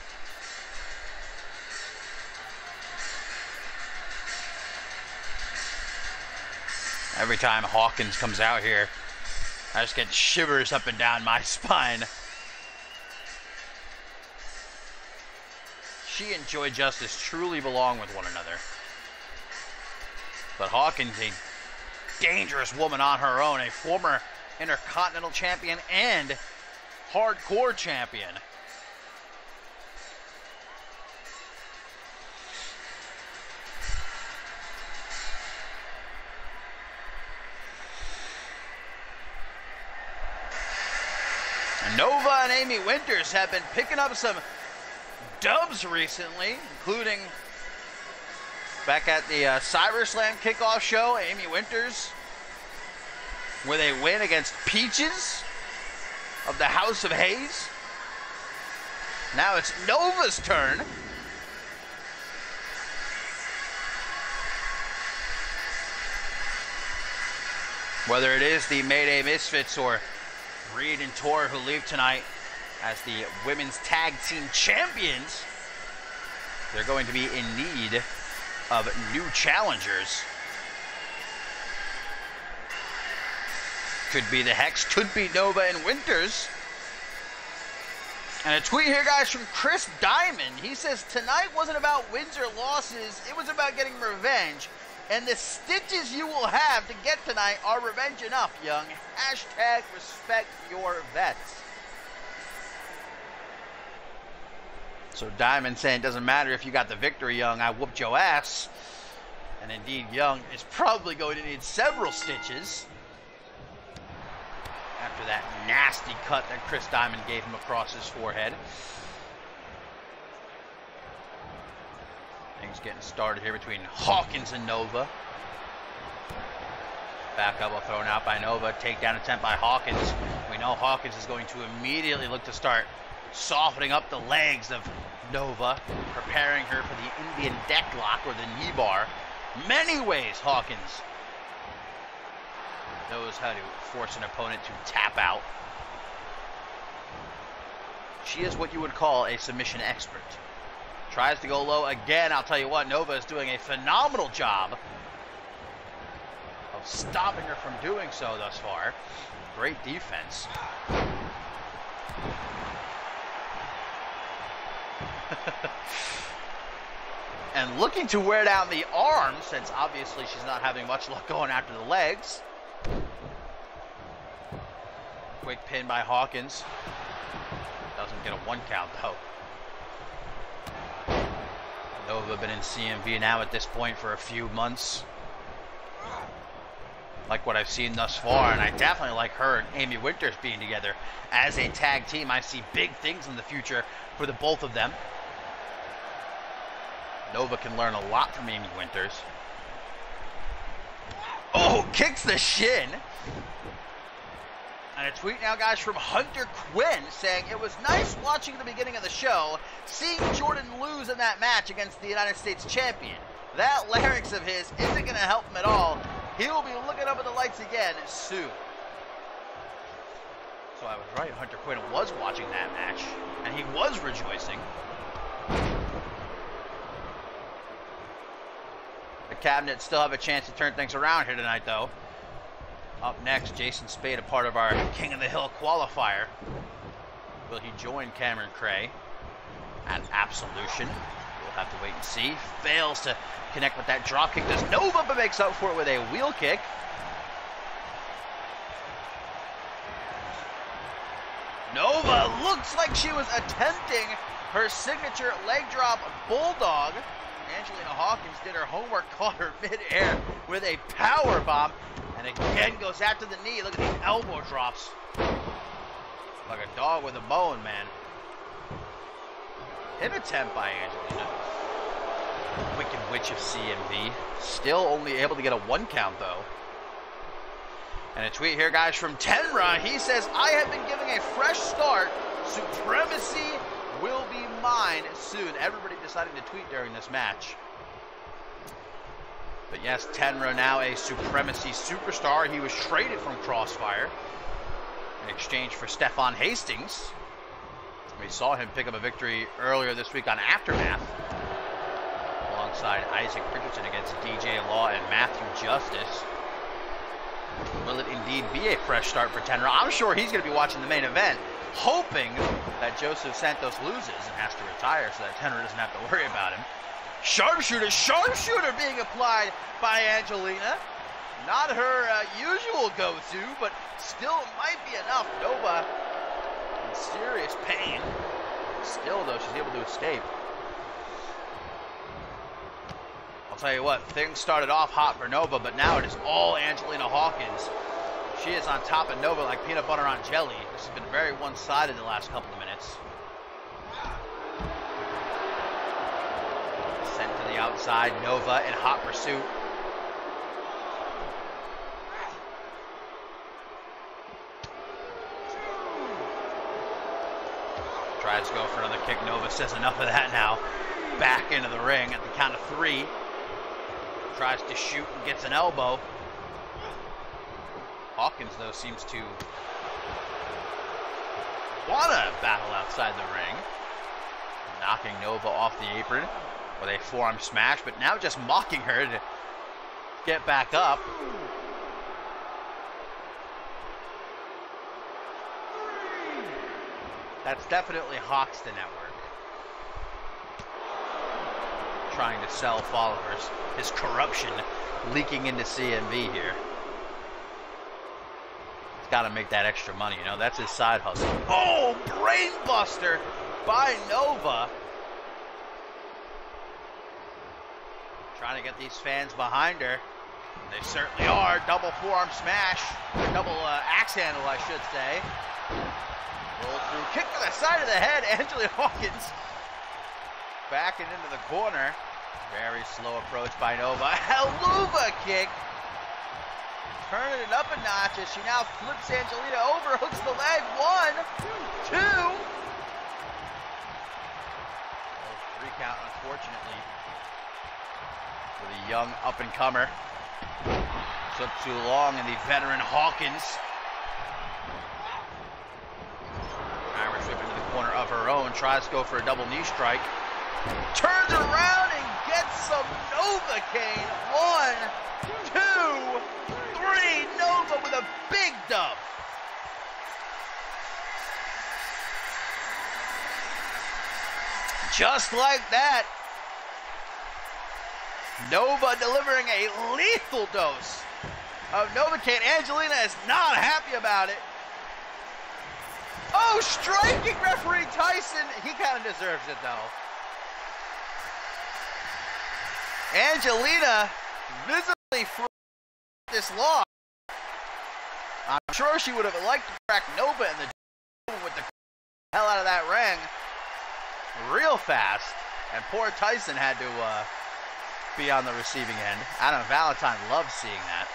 Every time Hawkins comes out here, I just get shivers up and down my spine. She and Joy Justice truly belong with one another. But Hawkins, a dangerous woman on her own, a former Intercontinental Champion and Hardcore Champion. Nova and Amy Winters have been picking up some dubs recently, including back at the CyberSlam kickoff show, Amy Winters, where they win against Peaches of the House of Hayes. Now it's Nova's turn. Whether it is the Mayday Misfits or Reed and Tor who leave tonight as the women's tag team champions, they're going to be in need of new challengers. Could be the Hex, could be Nova and Winters. And a tweet here, guys, from Chris Diamond. He says, tonight wasn't about wins or losses, it was about getting revenge. And the stitches you will have to get tonight are revenge enough, Young. Hashtag respect your vets. So Diamond saying it doesn't matter if you got the victory, Young. I whooped your ass. And indeed, Young is probably going to need several stitches after that nasty cut that Chris Diamond gave him across his forehead. Things getting started here between Hawkins and Nova. Back elbow thrown out by Nova. Takedown attempt by Hawkins. We know Hawkins is going to immediately look to start softening up the legs of Nova, preparing her for the Indian deck lock or the knee bar. Many ways Hawkins knows how to force an opponent to tap out. She is what you would call a submission expert. Tries to go low again. I'll tell you what, Nova is doing a phenomenal job of stopping her from doing so thus far. Great defense. And looking to wear down the arm, since obviously she's not having much luck going after the legs. Quick pin by Hawkins. Doesn't get a 1 count though. Nova been in CMV now at this point for a few months. Like what I've seen thus far, and I definitely like her and Amy Winters being together as a tag team. I see big things in the future for the both of them. Nova can learn a lot from Amy Winters. Oh, kicks the shin. And a tweet now, guys, from Hunter Quinn saying, it was nice watching the beginning of the show, seeing Jordan lose in that match against the United States champion. That larynx of his isn't going to help him at all. He will be looking up at the lights again soon. So I was right, Hunter Quinn was watching that match, and he was rejoicing. The Cabinet still have a chance to turn things around here tonight, though. Up next, Jason Spade, a part of our King of the Hill qualifier. Will he join Cameron Cray at Absolution? We'll have to wait and see. Fails to connect with that drop kick. Does Nova, but makes up for it with a wheel kick. Nova looks like she was attempting her signature leg drop bulldog. Angelina Hawkins did her homework, caught her mid-air with a power bomb, and again goes after the knee. Look at these elbow drops. Like a dog with a bone, man. Hit attempt by Angelina. Wicked Witch of CMV. Still only able to get a 1 count, though. And a tweet here, guys, from Tenra. He says, I have been giving a fresh start. Supremacy will be mine soon. Everybody deciding to tweet during this match. But yes, Tenra now a Supremacy superstar. He was traded from Crossfire. in exchange for Stefan Hastings. We saw him pick up a victory earlier this week on Aftermath alongside Isaac Richardson against DJ Law and Matthew Justice. Will it indeed be a fresh start for Tenryu? I'm sure he's going to be watching the main event, hoping that Joseph Santos loses and has to retire so that Tenryu doesn't have to worry about him. Sharpshooter being applied by Angelina. Not her usual go-to, but still might be enough. Nova in serious pain. Still, though, she's able to escape. I'll tell you what, things started off hot for Nova, but now it is all Angelina Hawkins. She is on top of Nova like peanut butter on jelly. This has been very one-sided the last couple of minutes. Sent to the outside, Nova in hot pursuit. Tries to go for another kick. Nova says enough of that now. Back into the ring at the count of 3. Tries to shoot and gets an elbow. Hawkins, though, seems to want to battle outside the ring. Knocking Nova off the apron with a forearm smash, but now just mocking her to get back up. That's definitely Hawks the network. Trying to sell followers. His corruption leaking into CMV here. He's got to make that extra money, you know. That's his side hustle. Oh, brainbuster by Nova. Trying to get these fans behind her. They certainly are. Double forearm smash. Or double axe handle, I should say. Roll through. Kick to the side of the head. Angelina Hawkins backing into the corner. Very slow approach by Nova. Helluva kick. Turning it up a notch as she now flips Angelina over. Hooks the leg. 1, 2. 3 count, unfortunately, for the young up-and-comer. Took too long, and the veteran Hawkins. Irish whip into the corner of her own. Tries to go for a double knee strike. Turns around and gets some Novocaine. 1, 2, 3. Nova with a big dub. Just like that. Nova delivering a lethal dose of Novocaine. Angelina is not happy about it. Oh, striking referee Tyson. He kind of deserves it, though. Angelina visibly free this loss. I'm sure she would have liked to crack Nova in the with the hell out of that ring real fast. And poor Tyson had to be on the receiving end. Adam Valentine loves seeing that.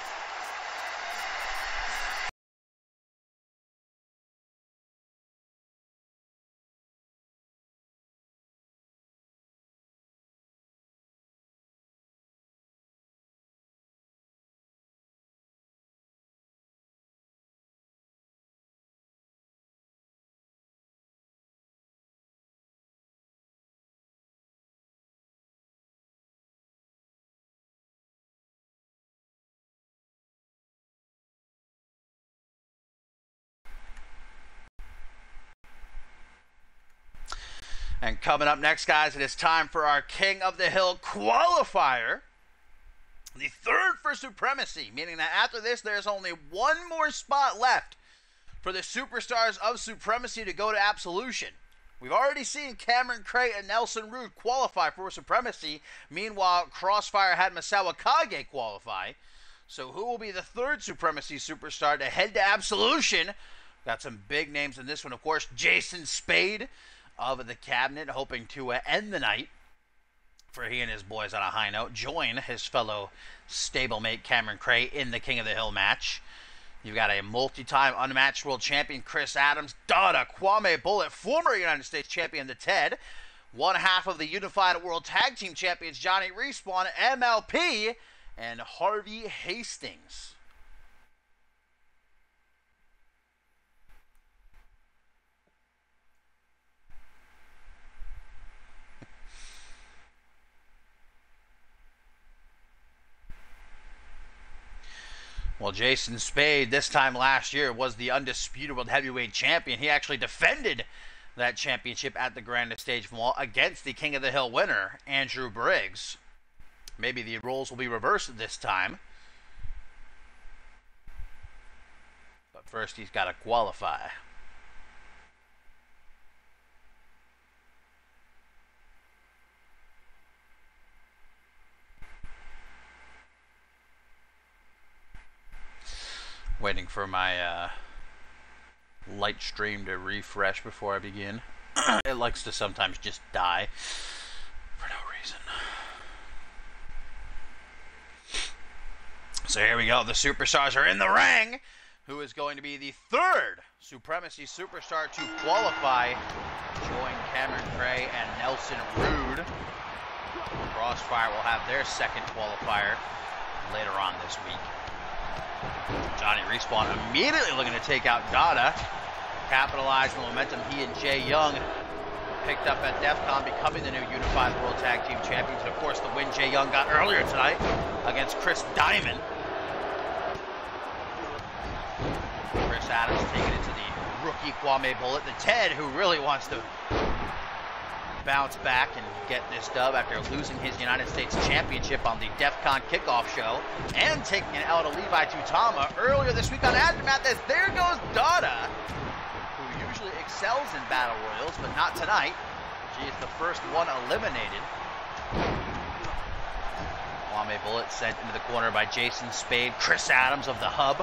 And coming up next, guys, it is time for our King of the Hill qualifier. The third for Supremacy, meaning that after this, there's only one more spot left for the Superstars of Supremacy to go to Absolution. We've already seen Cameron Cray and Nelson Rude qualify for Supremacy. Meanwhile, Crossfire had Misawa Kage qualify. So who will be the third Supremacy Superstar to head to Absolution? Got some big names in this one, of course. Jason Spade of the Cabinet, hoping to end the night for he and his boys on a high note. Join his fellow stablemate Cameron Cray in the King of the Hill match. You've got a multi-time unmatched world champion Chris Adams, Dada, Kwame Bullet, former United States champion the Ted, one half of the Unified World Tag Team Champions Johnny Respawn, MLP, and Harvey Hastings. Well, Jason Spade, this time last year, was the undisputed world heavyweight champion. He actually defended that championship at the grandest stage of them all against the King of the Hill winner, Andrew Briggs. Maybe the roles will be reversed this time. But first, he's got to qualify. Waiting for my light stream to refresh before I begin. It likes to sometimes just die for no reason. So here we go. The superstars are in the ring. Who is going to be the third Supremacy superstar to qualify? Join Cameron Gray and Nelson Rude. Crossfire will have their second qualifier later on this week. Johnny Respawn immediately looking to take out Dada. Capitalize on the momentum he and Jay Young picked up at DEF CON, becoming the new Unified World Tag Team Champions. And of course, the win Jay Young got earlier tonight against Chris Diamond. Chris Adams taking it to the rookie Kwame Bullet. The Ted, who really wants to bounce back and get this dub after losing his United States Championship on the DEF CON kickoff show and taking an L to Levi Tutama earlier this week on Aftermath. As there goes Dada, who usually excels in battle royals, but not tonight. She is the first one eliminated. Kwame Bullet sent into the corner by Jason Spade. Chris Adams of the Hub.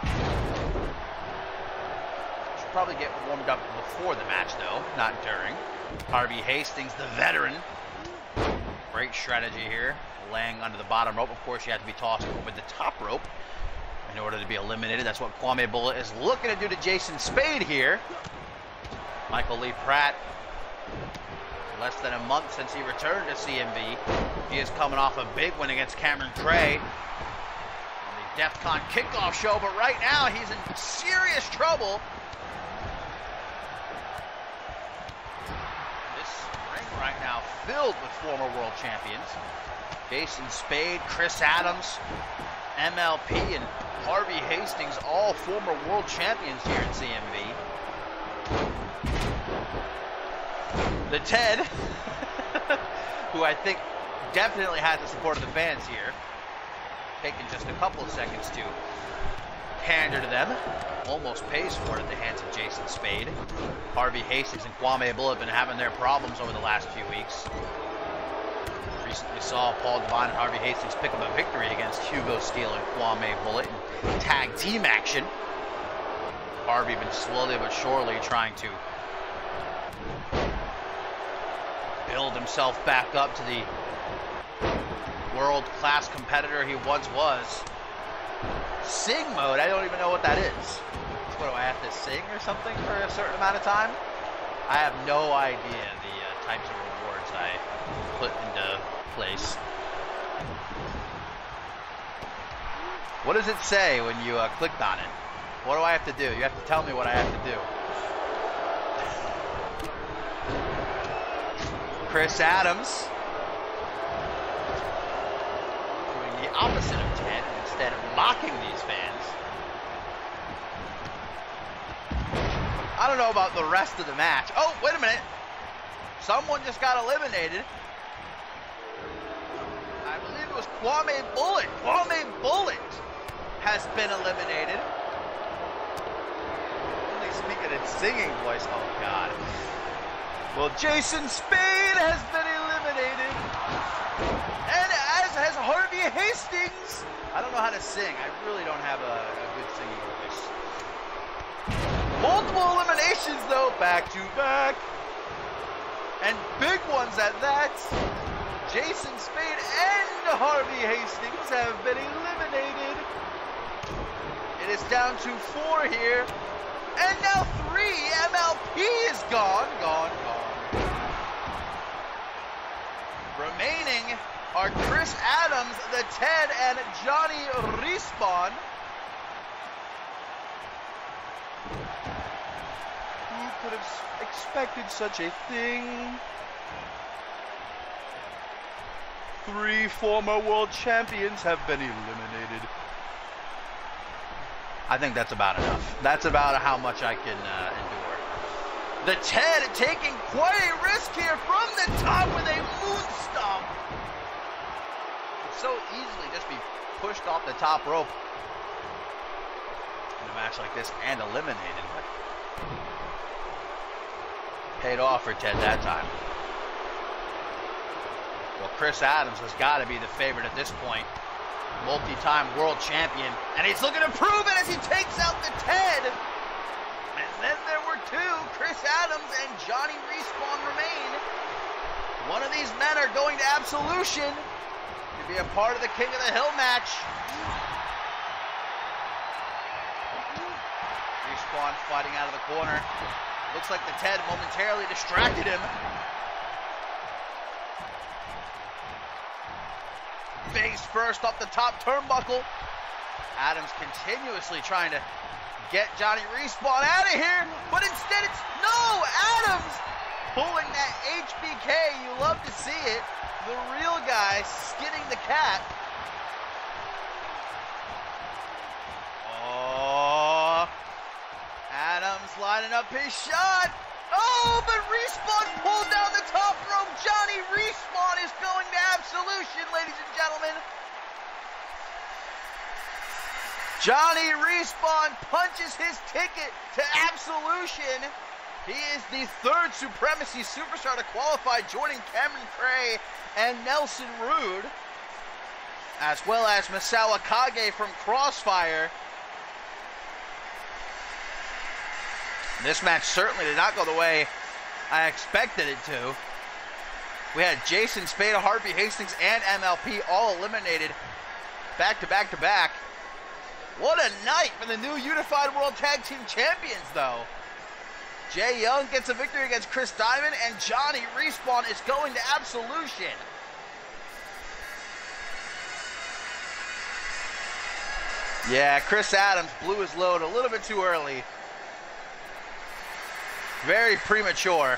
Should probably get warmed up before the match, though, not during. Harvey Hastings, the veteran. Great strategy here. Laying under the bottom rope. Of course, you have to be tossed over the top rope in order to be eliminated. That's what Kwame Bullet is looking to do to Jason Spade here. Michael Lee Pratt, less than a month since he returned to CMV. He is coming off a big win against Cameron Gray on the DEF CON kickoff show, but right now he's in serious trouble. Right now filled with former world champions. Jason Spade, Chris Adams, MLP, and Harvey Hastings, all former world champions here at CMV. The Ted, who I think definitely has the support of the fans here, taking just a couple of seconds to pander to them. Almost pays for it at the hands of Jason Spade. Harvey Hastings and Kwame Bullet have been having their problems over the last few weeks. Recently saw Paul Devine and Harvey Hastings pick up a victory against Hugo Steele and Kwame Bullet in tag team action. Harvey been slowly but surely trying to build himself back up to the world-class competitor he once was. Sing mode, I don't even know what that is. What, do I have to sing or something for a certain amount of time? I have no idea the types of rewards I put into place. What does it say when you clicked on it? What do I have to do? You have to tell me what I have to do. Chris Adams doing the opposite of 10, instead of mocking these fans. I don't know about the rest of the match. Oh, wait a minute. Someone just got eliminated. I believe it was Kwame Bullet. Kwame Bullet has been eliminated. Only speaking in singing voice. Oh, God. Well, Jason Spade has been eliminated. And as has Harvey Hastings. I don't know how to sing. I really don't have a good singing voice. Multiple eliminations, though, back to back. And big ones at that. Jason Spade and Harvey Hastings have been eliminated. It is down to 4 here. And now 3. MLP is gone. Remaining are Chris Adams, the Ted, and Johnny Respawn. Who could have expected such a thing? 3 former world champions have been eliminated. I think that's about enough. That's about how much I can endure. The Ted taking quite a risk here from the top with a moon stomp. So easily just be pushed off the top rope in a match like this and eliminated. But paid off for Ted that time. Well, Chris Adams has got to be the favorite at this point. Multi-time world champion. And he's looking to prove it as he takes out the Ted. And then there were two. Chris Adams and Johnny Respawn remain. One of these men are going to Absolution to be a part of the King of the Hill match. Respawn fighting out of the corner. Looks like the Ted momentarily distracted him. Face first off the top turnbuckle. Adams continuously trying to get Johnny Respawn out of here, but instead it's no! Adams pulling that HBK. You love to see it. The real guy skinning the cat. Oh, Adams lining up his shot. Oh, but Respawn pulled down the top rope. Johnny Respawn is going to Absolution, ladies and gentlemen. Johnny Respawn punches his ticket to Absolution. He is the third Supremacy superstar to qualify, joining Cameron Cray and Nelson Rude, as well as Misawa Kage from Crossfire. This match certainly did not go the way I expected it to. We had Jason, Spada, Harvey Hastings, and MLP all eliminated back to back to back. What a night for the new Unified World Tag Team Champions, though. Jay Young gets a victory against Chris Diamond, and Johnny Respawn is going to Absolution. Yeah, Chris Adams blew his load a little bit too early. Very premature.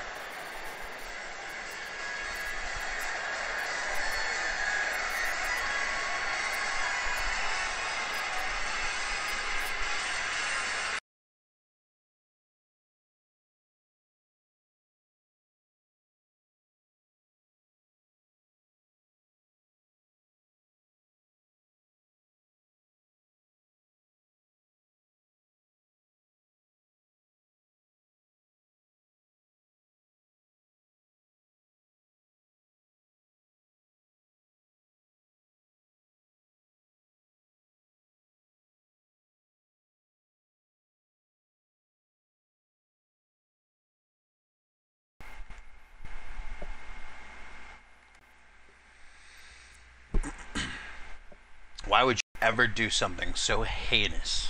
Why would you ever do something so heinous?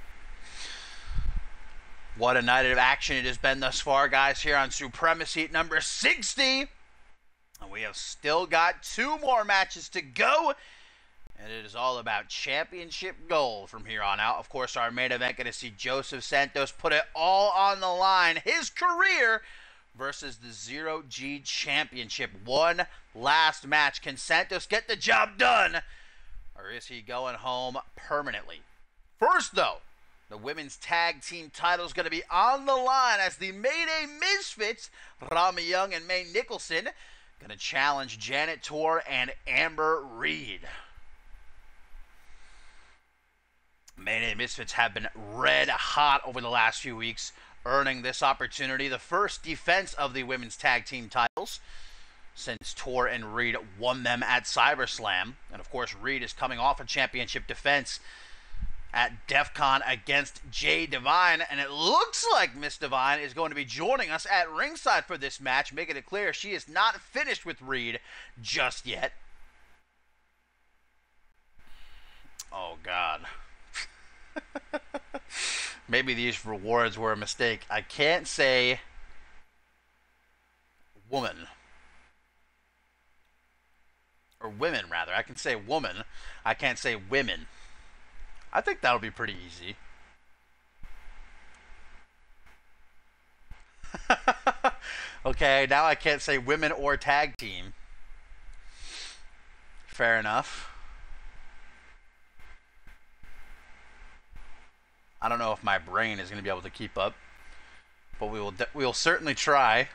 What a night of action it has been thus far, guys, here on Supremacy number 60. And we have still got two more matches to go. And it is all about championship gold from here on out. Of course, our main event going to see Joseph Santos put it all on the line. His career versus the Zero G Championship. One last match. Can Santos get the job done? Or is he going home permanently? First, though, the women's tag team title is going to be on the line as the Mayday Misfits, Rami Young and Mae Nicholson, going to challenge Janet Tor and Amber Reed. Mayday Misfits have been red hot over the last few weeks, earning this opportunity, the first defense of the women's tag team titles since Tor and Reed won them at CyberSlam. And of course, Reed is coming off a championship defense at DEF CON against Jay Divine. And it looks like Miss Divine is going to be joining us at ringside for this match, making it clear she is not finished with Reed just yet. Oh, God. Maybe these rewards were a mistake. I can't say woman. Or women, rather. I can say woman. I can't say women. I think that'll be pretty easy. Okay, now I can't say women or tag team. Fair enough. I don't know if my brain is going to be able to keep up, but we will certainly try.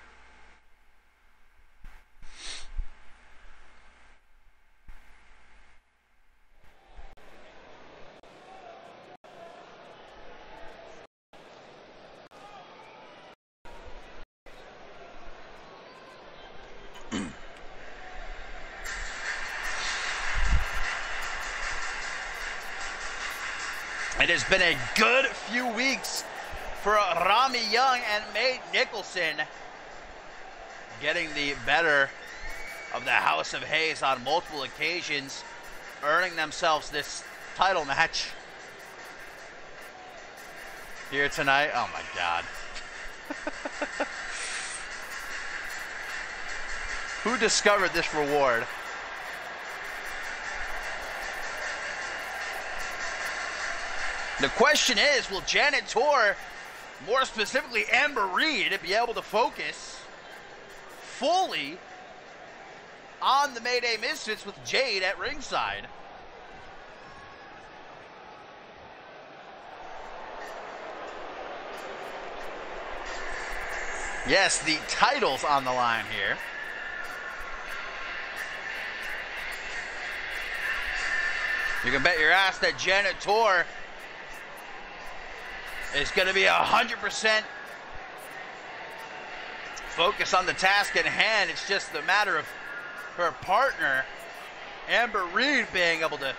It has been a good few weeks for Rami Young and Mae Nicholson, getting the better of the House of Hayes on multiple occasions, earning themselves this title match here tonight. Oh my God. Who discovered this reward? The question is, will Janet Tor, more specifically Amber Reed, be able to focus fully on the Mayday Misfits with Jade at ringside? Yes, the title's on the line here. You can bet your ass that Janet Tor is going to be 100% focused on the task at hand. It's just a matter of her partner, Amber Reed, being able to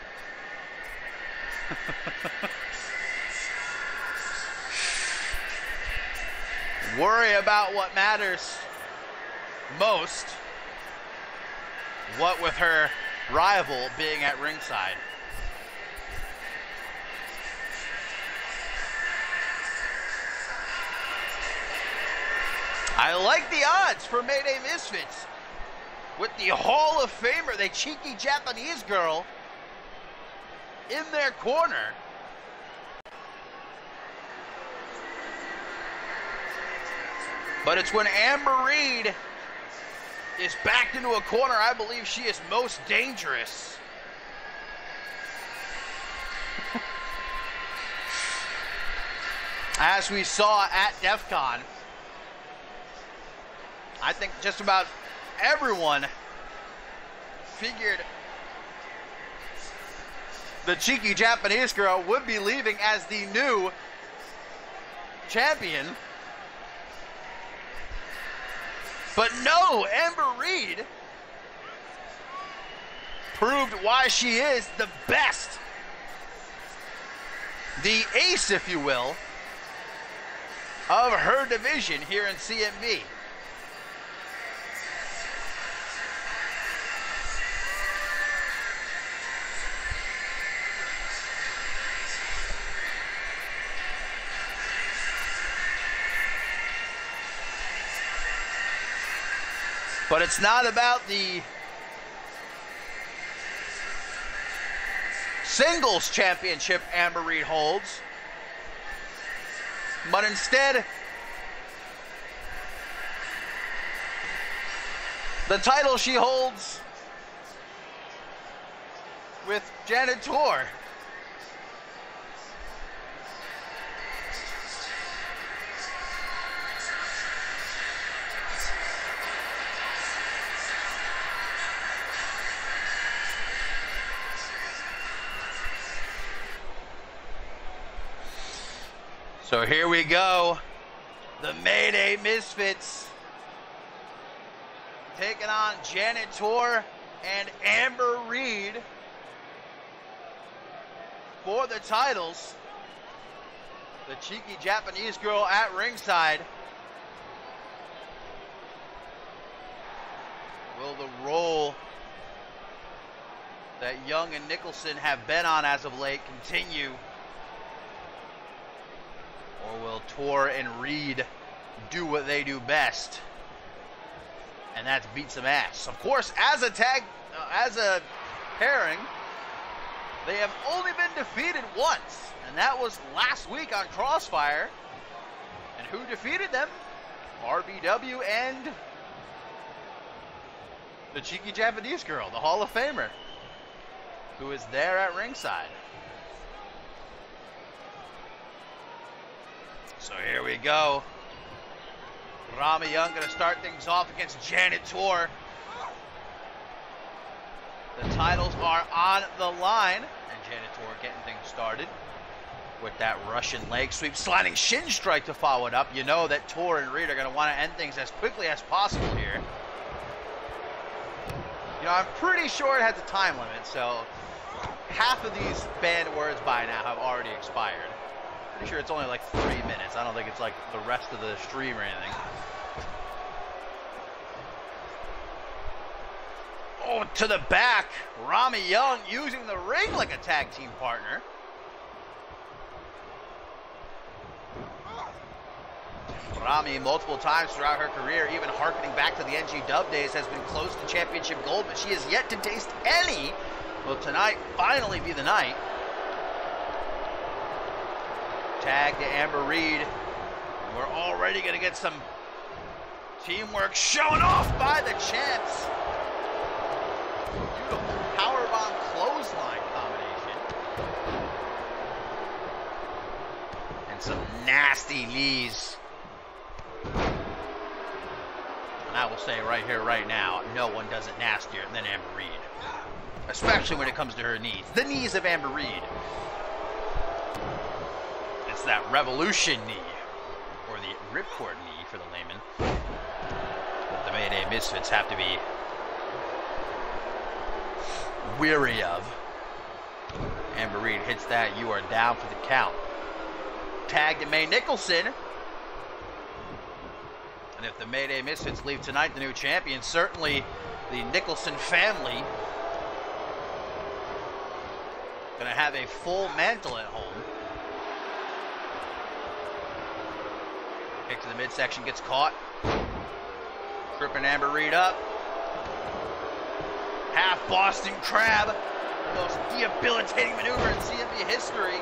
worry about what matters most, what with her rival being at ringside. I like the odds for Mayday Misfits with the Hall of Famer, the cheeky Japanese girl, in their corner. But it's when Amber Reed is backed into a corner, I believe she is most dangerous. As we saw at DEF CON, I think just about everyone figured the cheeky Japanese girl would be leaving as the new champion. But no, Amber Reed proved why she is the best, the ace, if you will, of her division here in CMB. But it's not about the singles championship Amber Reed holds, but instead the title she holds with Janet Tor. So here we go, the Mayday Misfits taking on Janet Tor and Amber Reed for the titles. The cheeky Japanese girl at ringside. Will the role that Young and Nicholson have been on as of late continue? Or will Tor and Reed do what they do best? And that's beat some ass. Of course, as a pairing, they have only been defeated once. And that was last week on Crossfire. And who defeated them? RBW and the cheeky Japanese girl, the Hall of Famer, who is there at ringside. So here we go. Rami Young going to start things off against Janet Tor. The titles are on the line, and Janet Tor getting things started with that Russian leg sweep, sliding shin strike to follow it up. You know that Tor and Reed are going to want to end things as quickly as possible here. You know, I'm pretty sure it has a time limit, so half of these banned words by now have already expired. Pretty sure it's only like 3 minutes. I don't think it's like the rest of the stream or anything. Oh, to the back. Rami Young using the ring like a tag team partner. Rami, multiple times throughout her career, even harkening back to the NG Dub days, has been close to championship gold, but she has yet to taste any. Will tonight finally be the night? Tag to Amber Reed. We're already going to get some teamwork shown off by the champs. Beautiful powerbomb clothesline combination. And some nasty knees. And I will say right here, right now, no one does it nastier than Amber Reed. Especially when it comes to her knees. The knees of Amber Reed. It's that Revolution knee. Or the Ripcord knee for the layman. That the Mayday Misfits have to be weary of. Amber Reed hits that. You are down for the count. Tag to Mae Nicholson. And if the Mayday Misfits leave tonight, the new champion, certainly the Nicholson family gonna have a full mantle at home. Kick to the midsection, gets caught. Tripping Amber Reed up. Half Boston Crab. The most debilitating maneuver in CMB history.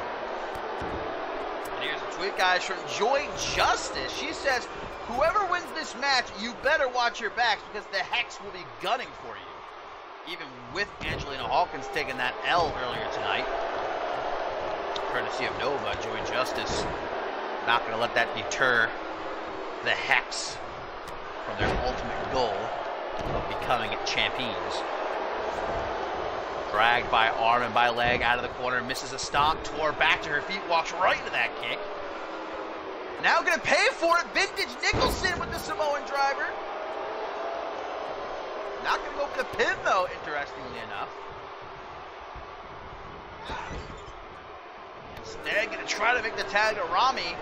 And here's a tweet, guys, from Joy Justice. She says, whoever wins this match, you better watch your backs because the Hex will be gunning for you. Even with Angelina Hawkins taking that L earlier tonight. Courtesy of Nova, Joy Justice not going to let that deter the Hex from their ultimate goal of becoming champions. Dragged by arm and by leg out of the corner, misses a stomp, Tor back to her feet, walks right into that kick. Now going to pay for it, Vintage Nicholson with the Samoan driver. Not going to go for the pin though, interestingly enough. Instead, going to try to make the tag to Rami.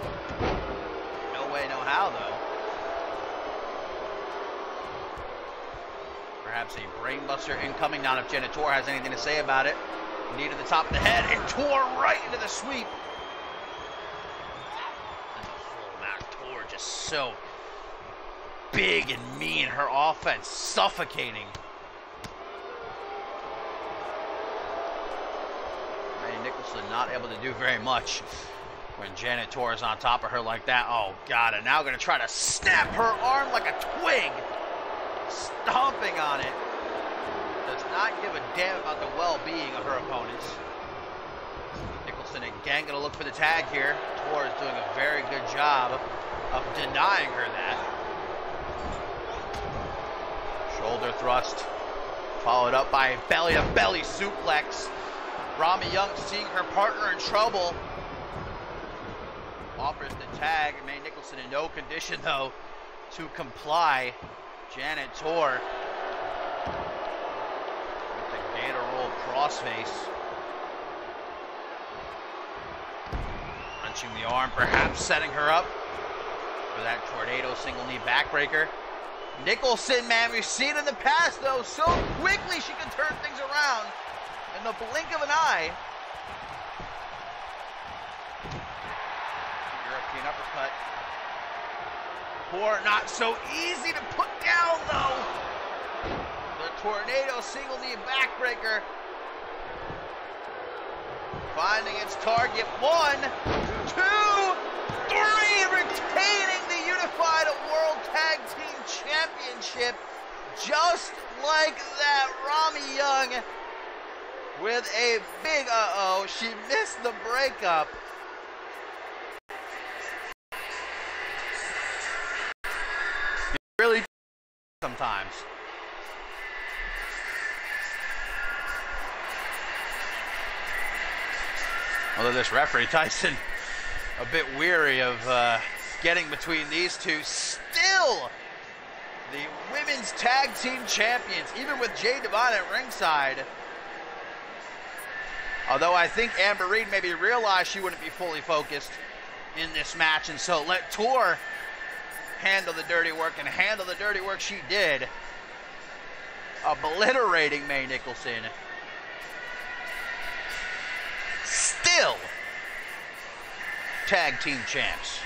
No way, no how though. Perhaps a brainbuster incoming. Not if Janet Tor has anything to say about it. Knee to the top of the head and Tor right into the sweep. And the full mount. Tor just so big and mean. Her offense suffocating. Mae Nicholson not able to do very much when Janet Tor is on top of her like that. Oh God, and now going to try to snap her arm like a twig. Stomping on it. Does not give a damn about the well-being of her opponents. Nicholson again going to look for the tag here. Tor is doing a very good job of denying her that. Shoulder thrust. Followed up by a belly-to-belly suplex. Rami Young seeing her partner in trouble. Offers the tag. Mae Nicholson in no condition, though, to comply. Janet Tor with the gator roll crossface. Punching the arm, perhaps setting her up for that tornado single knee backbreaker. Nicholson, man, we've seen in the past, though, so quickly she can turn things around in the blink of an eye. European uppercut. Tor not so easy to put down, though. The tornado single knee backbreaker. Finding its target. 1, 2, 3. Retaining the Unified World Tag Team Championship. Just like that, Rami Young with a big uh-oh. She missed the breakup. sometimes. Although this referee, Tyson, a bit weary of getting between these two. Still the women's tag team champions, even with Jade Devon at ringside. Although I think Amber Reed maybe realized she wouldn't be fully focused in this match, and so let Tor handle the dirty work, and handle the dirty work she did, obliterating Mae Nicholson. Still tag team champs.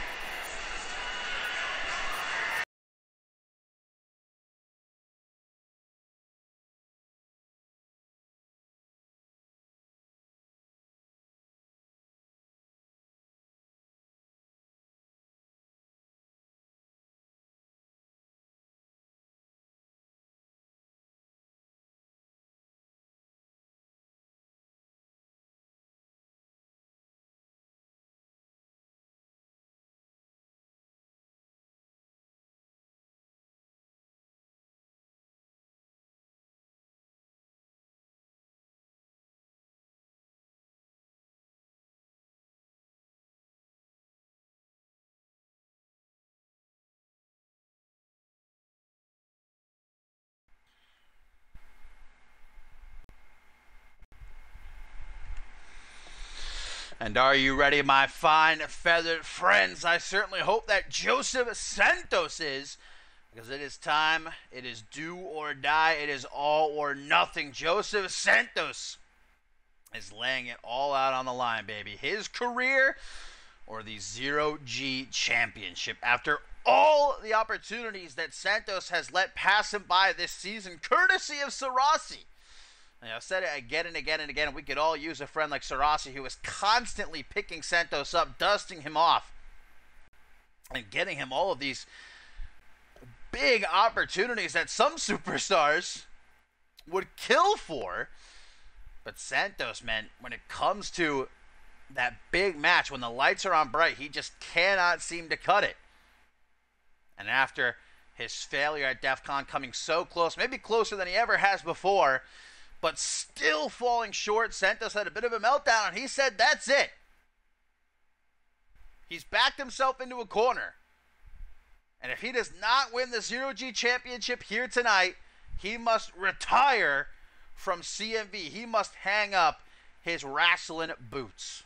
And are you ready, my fine feathered friends? I certainly hope that Joseph Santos is, because it is time. It is do or die. It is all or nothing. Joseph Santos is laying it all out on the line, baby. His career or the Zero G Championship. After all the opportunities that Santos has let pass him by this season, courtesy of Sarasi. I've said it again and again and again, and we could all use a friend like Sarasi who is constantly picking Santos up, dusting him off, and getting him all of these big opportunities that some superstars would kill for. But Santos, man, when it comes to that big match, when the lights are on bright, he just cannot seem to cut it. And after his failure at DEF CON, coming so close, maybe closer than he ever has before, but still falling short, Santos had a bit of a meltdown, and he said that's it. He's backed himself into a corner. And if he does not win the Zero G Championship here tonight, he must retire from CMV. He must hang up his wrestling boots.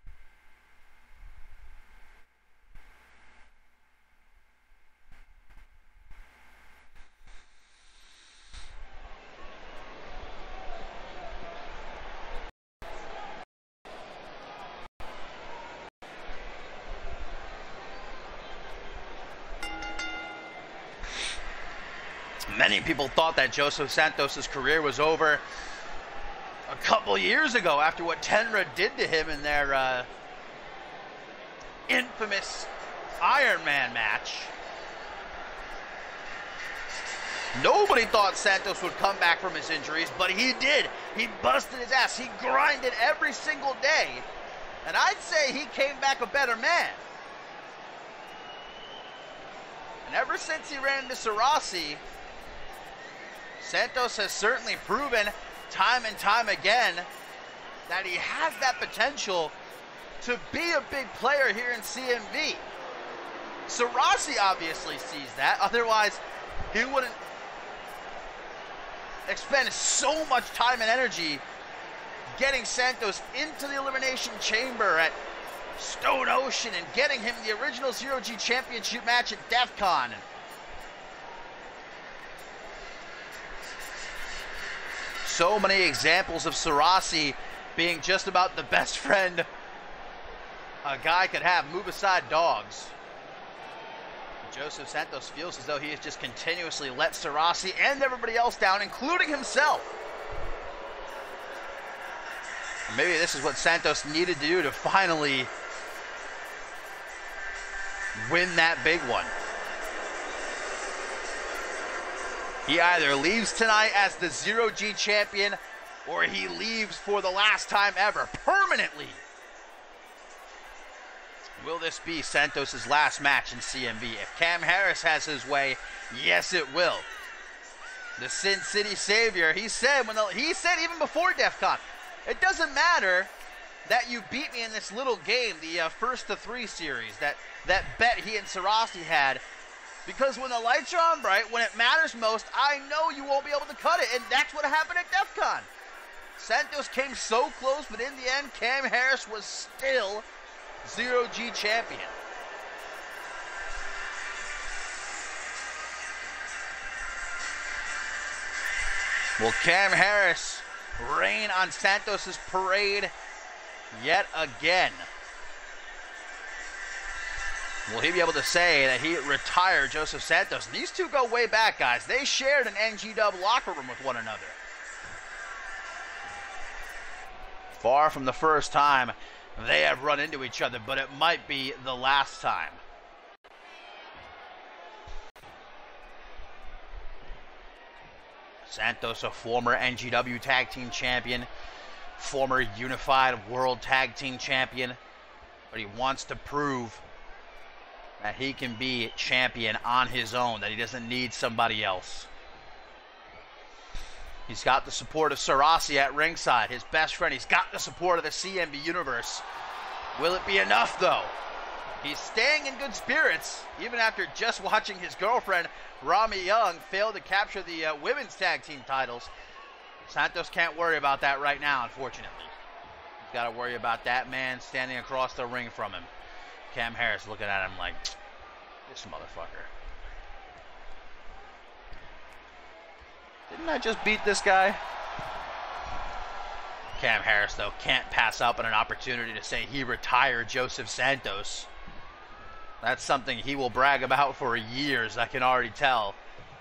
Many people thought that Joseph Santos' career was over a couple years ago after what Tenra did to him in their infamous Iron Man match. Nobody thought Santos would come back from his injuries, but he did. He busted his ass. He grinded every single day. And I'd say he came back a better man. And ever since he ran into Sarasi, Santos has certainly proven time and time again that he has that potential to be a big player here in CMV. Sarasi obviously sees that, otherwise he wouldn't expend so much time and energy getting Santos into the Elimination Chamber at Stone Ocean and getting him the original Zero G Championship match at DEF CON. So many examples of Sarasi being just about the best friend a guy could have. Move aside, dogs. Joseph Santos feels as though he has just continuously let Sarasi and everybody else down, including himself. And maybe this is what Santos needed to do to finally win that big one. He either leaves tonight as the Zero G champion, or he leaves for the last time ever, permanently. Will this be Santos' last match in CMV? If Cam Harris has his way, yes it will. the Sin City Savior, he said even before DEF CON, it doesn't matter that you beat me in this little game, the first to 3 series, that bet he and Sarasi had, because when the lights are on bright, when it matters most, I know you won't be able to cut it, and that's what happened at DEF CON. Santos came so close, but in the end, Cam Harris was still Zero-G champion. Will Cam Harris rain on Santos' parade yet again? Will he be able to say that he retired Joseph Santos? And these two go way back, guys. They shared an NG-Dub locker room with one another. Far from the first time they have run into each other, but it might be the last time. Santos, a former NGW Tag Team Champion, former Unified World Tag Team Champion, but he wants to prove that he can be champion on his own, that he doesn't need somebody else. He's got the support of Sarasi at ringside, his best friend. He's got the support of the CMB Universe. Will it be enough, though? He's staying in good spirits, even after just watching his girlfriend, Rami Young, fail to capture the women's tag team titles. Santos can't worry about that right now, unfortunately. He's got to worry about that man standing across the ring from him. Cam Harris looking at him like, this motherfucker. Didn't I just beat this guy? Cam Harris, though, can't pass up on an opportunity to say he retired Joseph Santos. That's something he will brag about for years, I can already tell.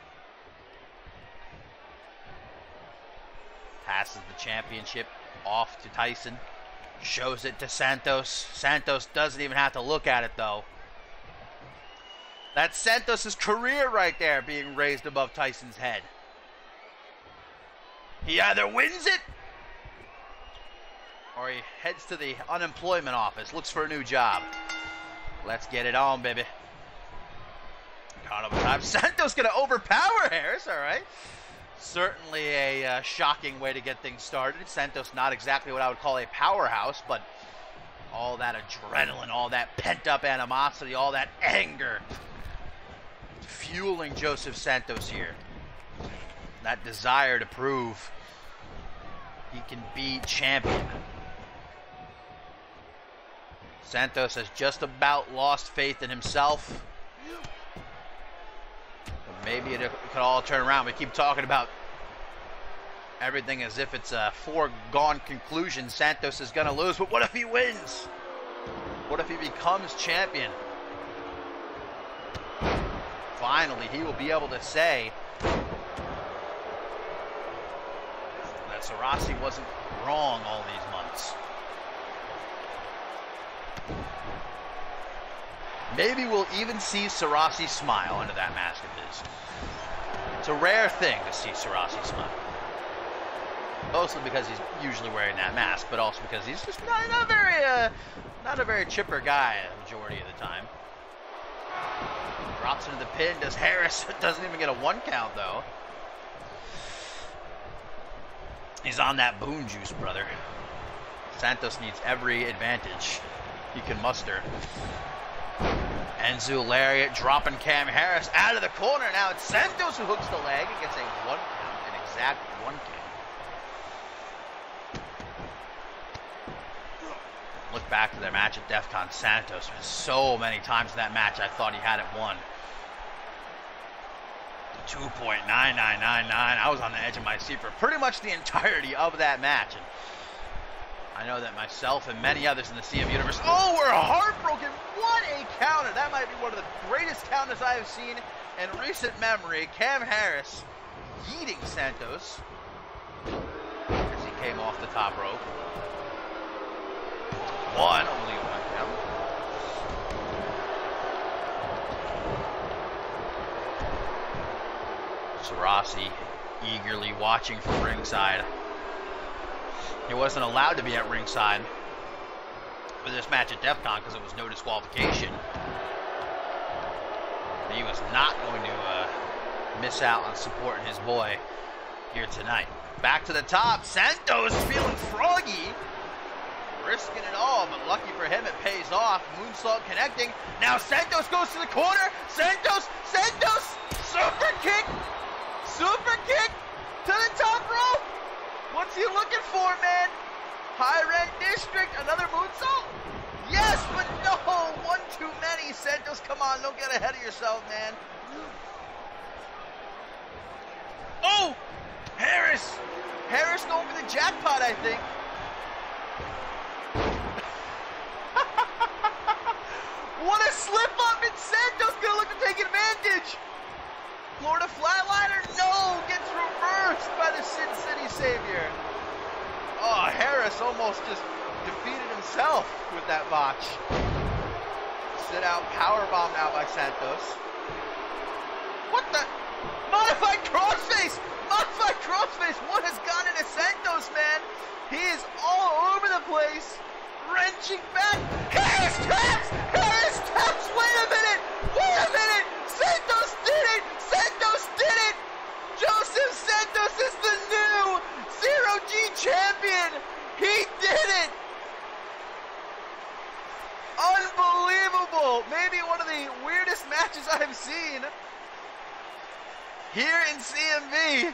Passes the championship off to Tyson. Shows it to Santos. Santos doesn't even have to look at it, though. That's Santos' career right there being raised above Tyson's head. He either wins it, or he heads to the unemployment office, looks for a new job. Let's get it on, baby. Carnival time. Santos gonna overpower Harris, all right. Certainly a shocking way to get things started. Santos not exactly what I would call a powerhouse, but all that adrenaline, all that pent-up animosity, all that anger fueling Joseph Santos here. That desire to prove he can be champion. Santos has just about lost faith in himself. But maybe it could all turn around. We keep talking about everything as if it's a foregone conclusion. Santos is going to lose, but what if he wins? What if he becomes champion? Finally, he will be able to say that Sarasi wasn't wrong all these months. Maybe we'll even see Sarasi smile under that mask of his. It's a rare thing to see Sarasi smile. Mostly because he's usually wearing that mask, but also because he's just not a very chipper guy the majority of the time. Drops into the pin, does Harris. Doesn't even get a 1 count, though. He's on that Boone juice, brother. Santos needs every advantage he can muster. Enzu lariat dropping Cam Harris out of the corner. Now it's Santos who hooks the leg and gets a 1 count, an exact 1 count. Look back to their match at DEF CON. Santos, so many times in that match I thought he had it won. 2.9999. I was on the edge of my seat for pretty much the entirety of that match. And I know that myself and many others in the CM Universe, oh, we're heartbroken. What a counter. That might be one of the greatest counters I have seen in recent memory. Cam Harris yeeting Santos as he came off the top rope. Only 1 count. Sarasi eagerly watching from ringside. He wasn't allowed to be at ringside for this match at DEF CON because it was no disqualification. He was not going to miss out on supporting his boy here tonight. Back to the top. Santos feeling froggy. Risking it all, but lucky for him, it pays off. Moonsault connecting. Now Santos goes to the corner. Santos, super kick to the top rope. What's he looking for, man? High Red District, another moonsault? Yes, but no, one too many. Santos, come on, don't get ahead of yourself, man. Oh, Harris going for the jackpot, I think. What a slip up, and Santos gonna look to take advantage. Florida Flatliner, no, gets reversed by the Sin City Savior. Oh, Harris almost just defeated himself with that botch. Sit out powerbomb now by Santos. What the? Modified crossface! What has gone into Santos, man? He is all over the place. Wrenching back. Harris taps! Wait a minute! Santos did it! Joseph Santos is the new Zero-G champion! He did it! Unbelievable! Maybe one of the weirdest matches I've seen here in CMV.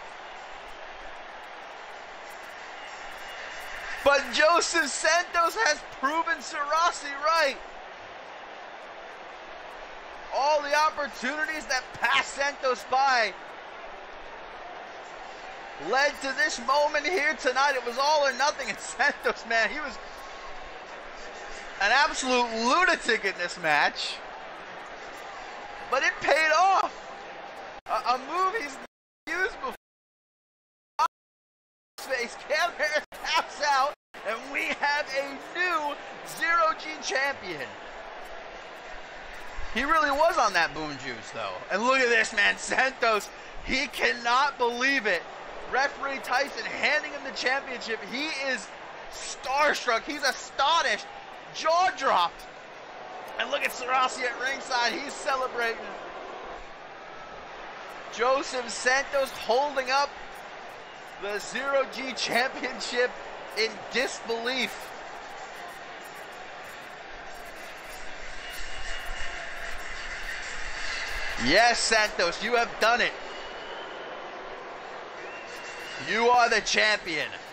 But Joseph Santos has proven Sarasi right. All the opportunities that passed Santos by led to this moment here tonight. It was all or nothing, and Santos, man, he was an absolute lunatic in this match. But it paid off. A move he's used before. Face, Cam Harris taps out, and we have a new Zero-G champion. He really was on that boom juice, though. And look at this, man. Santos, he cannot believe it. Referee Tyson handing him the championship. He is starstruck. He's astonished. Jaw dropped. And look at Sarasi at ringside. He's celebrating. Joseph Santos holding up the Zero-G championship in disbelief. Yes, Santos, you have done it. You are the champion.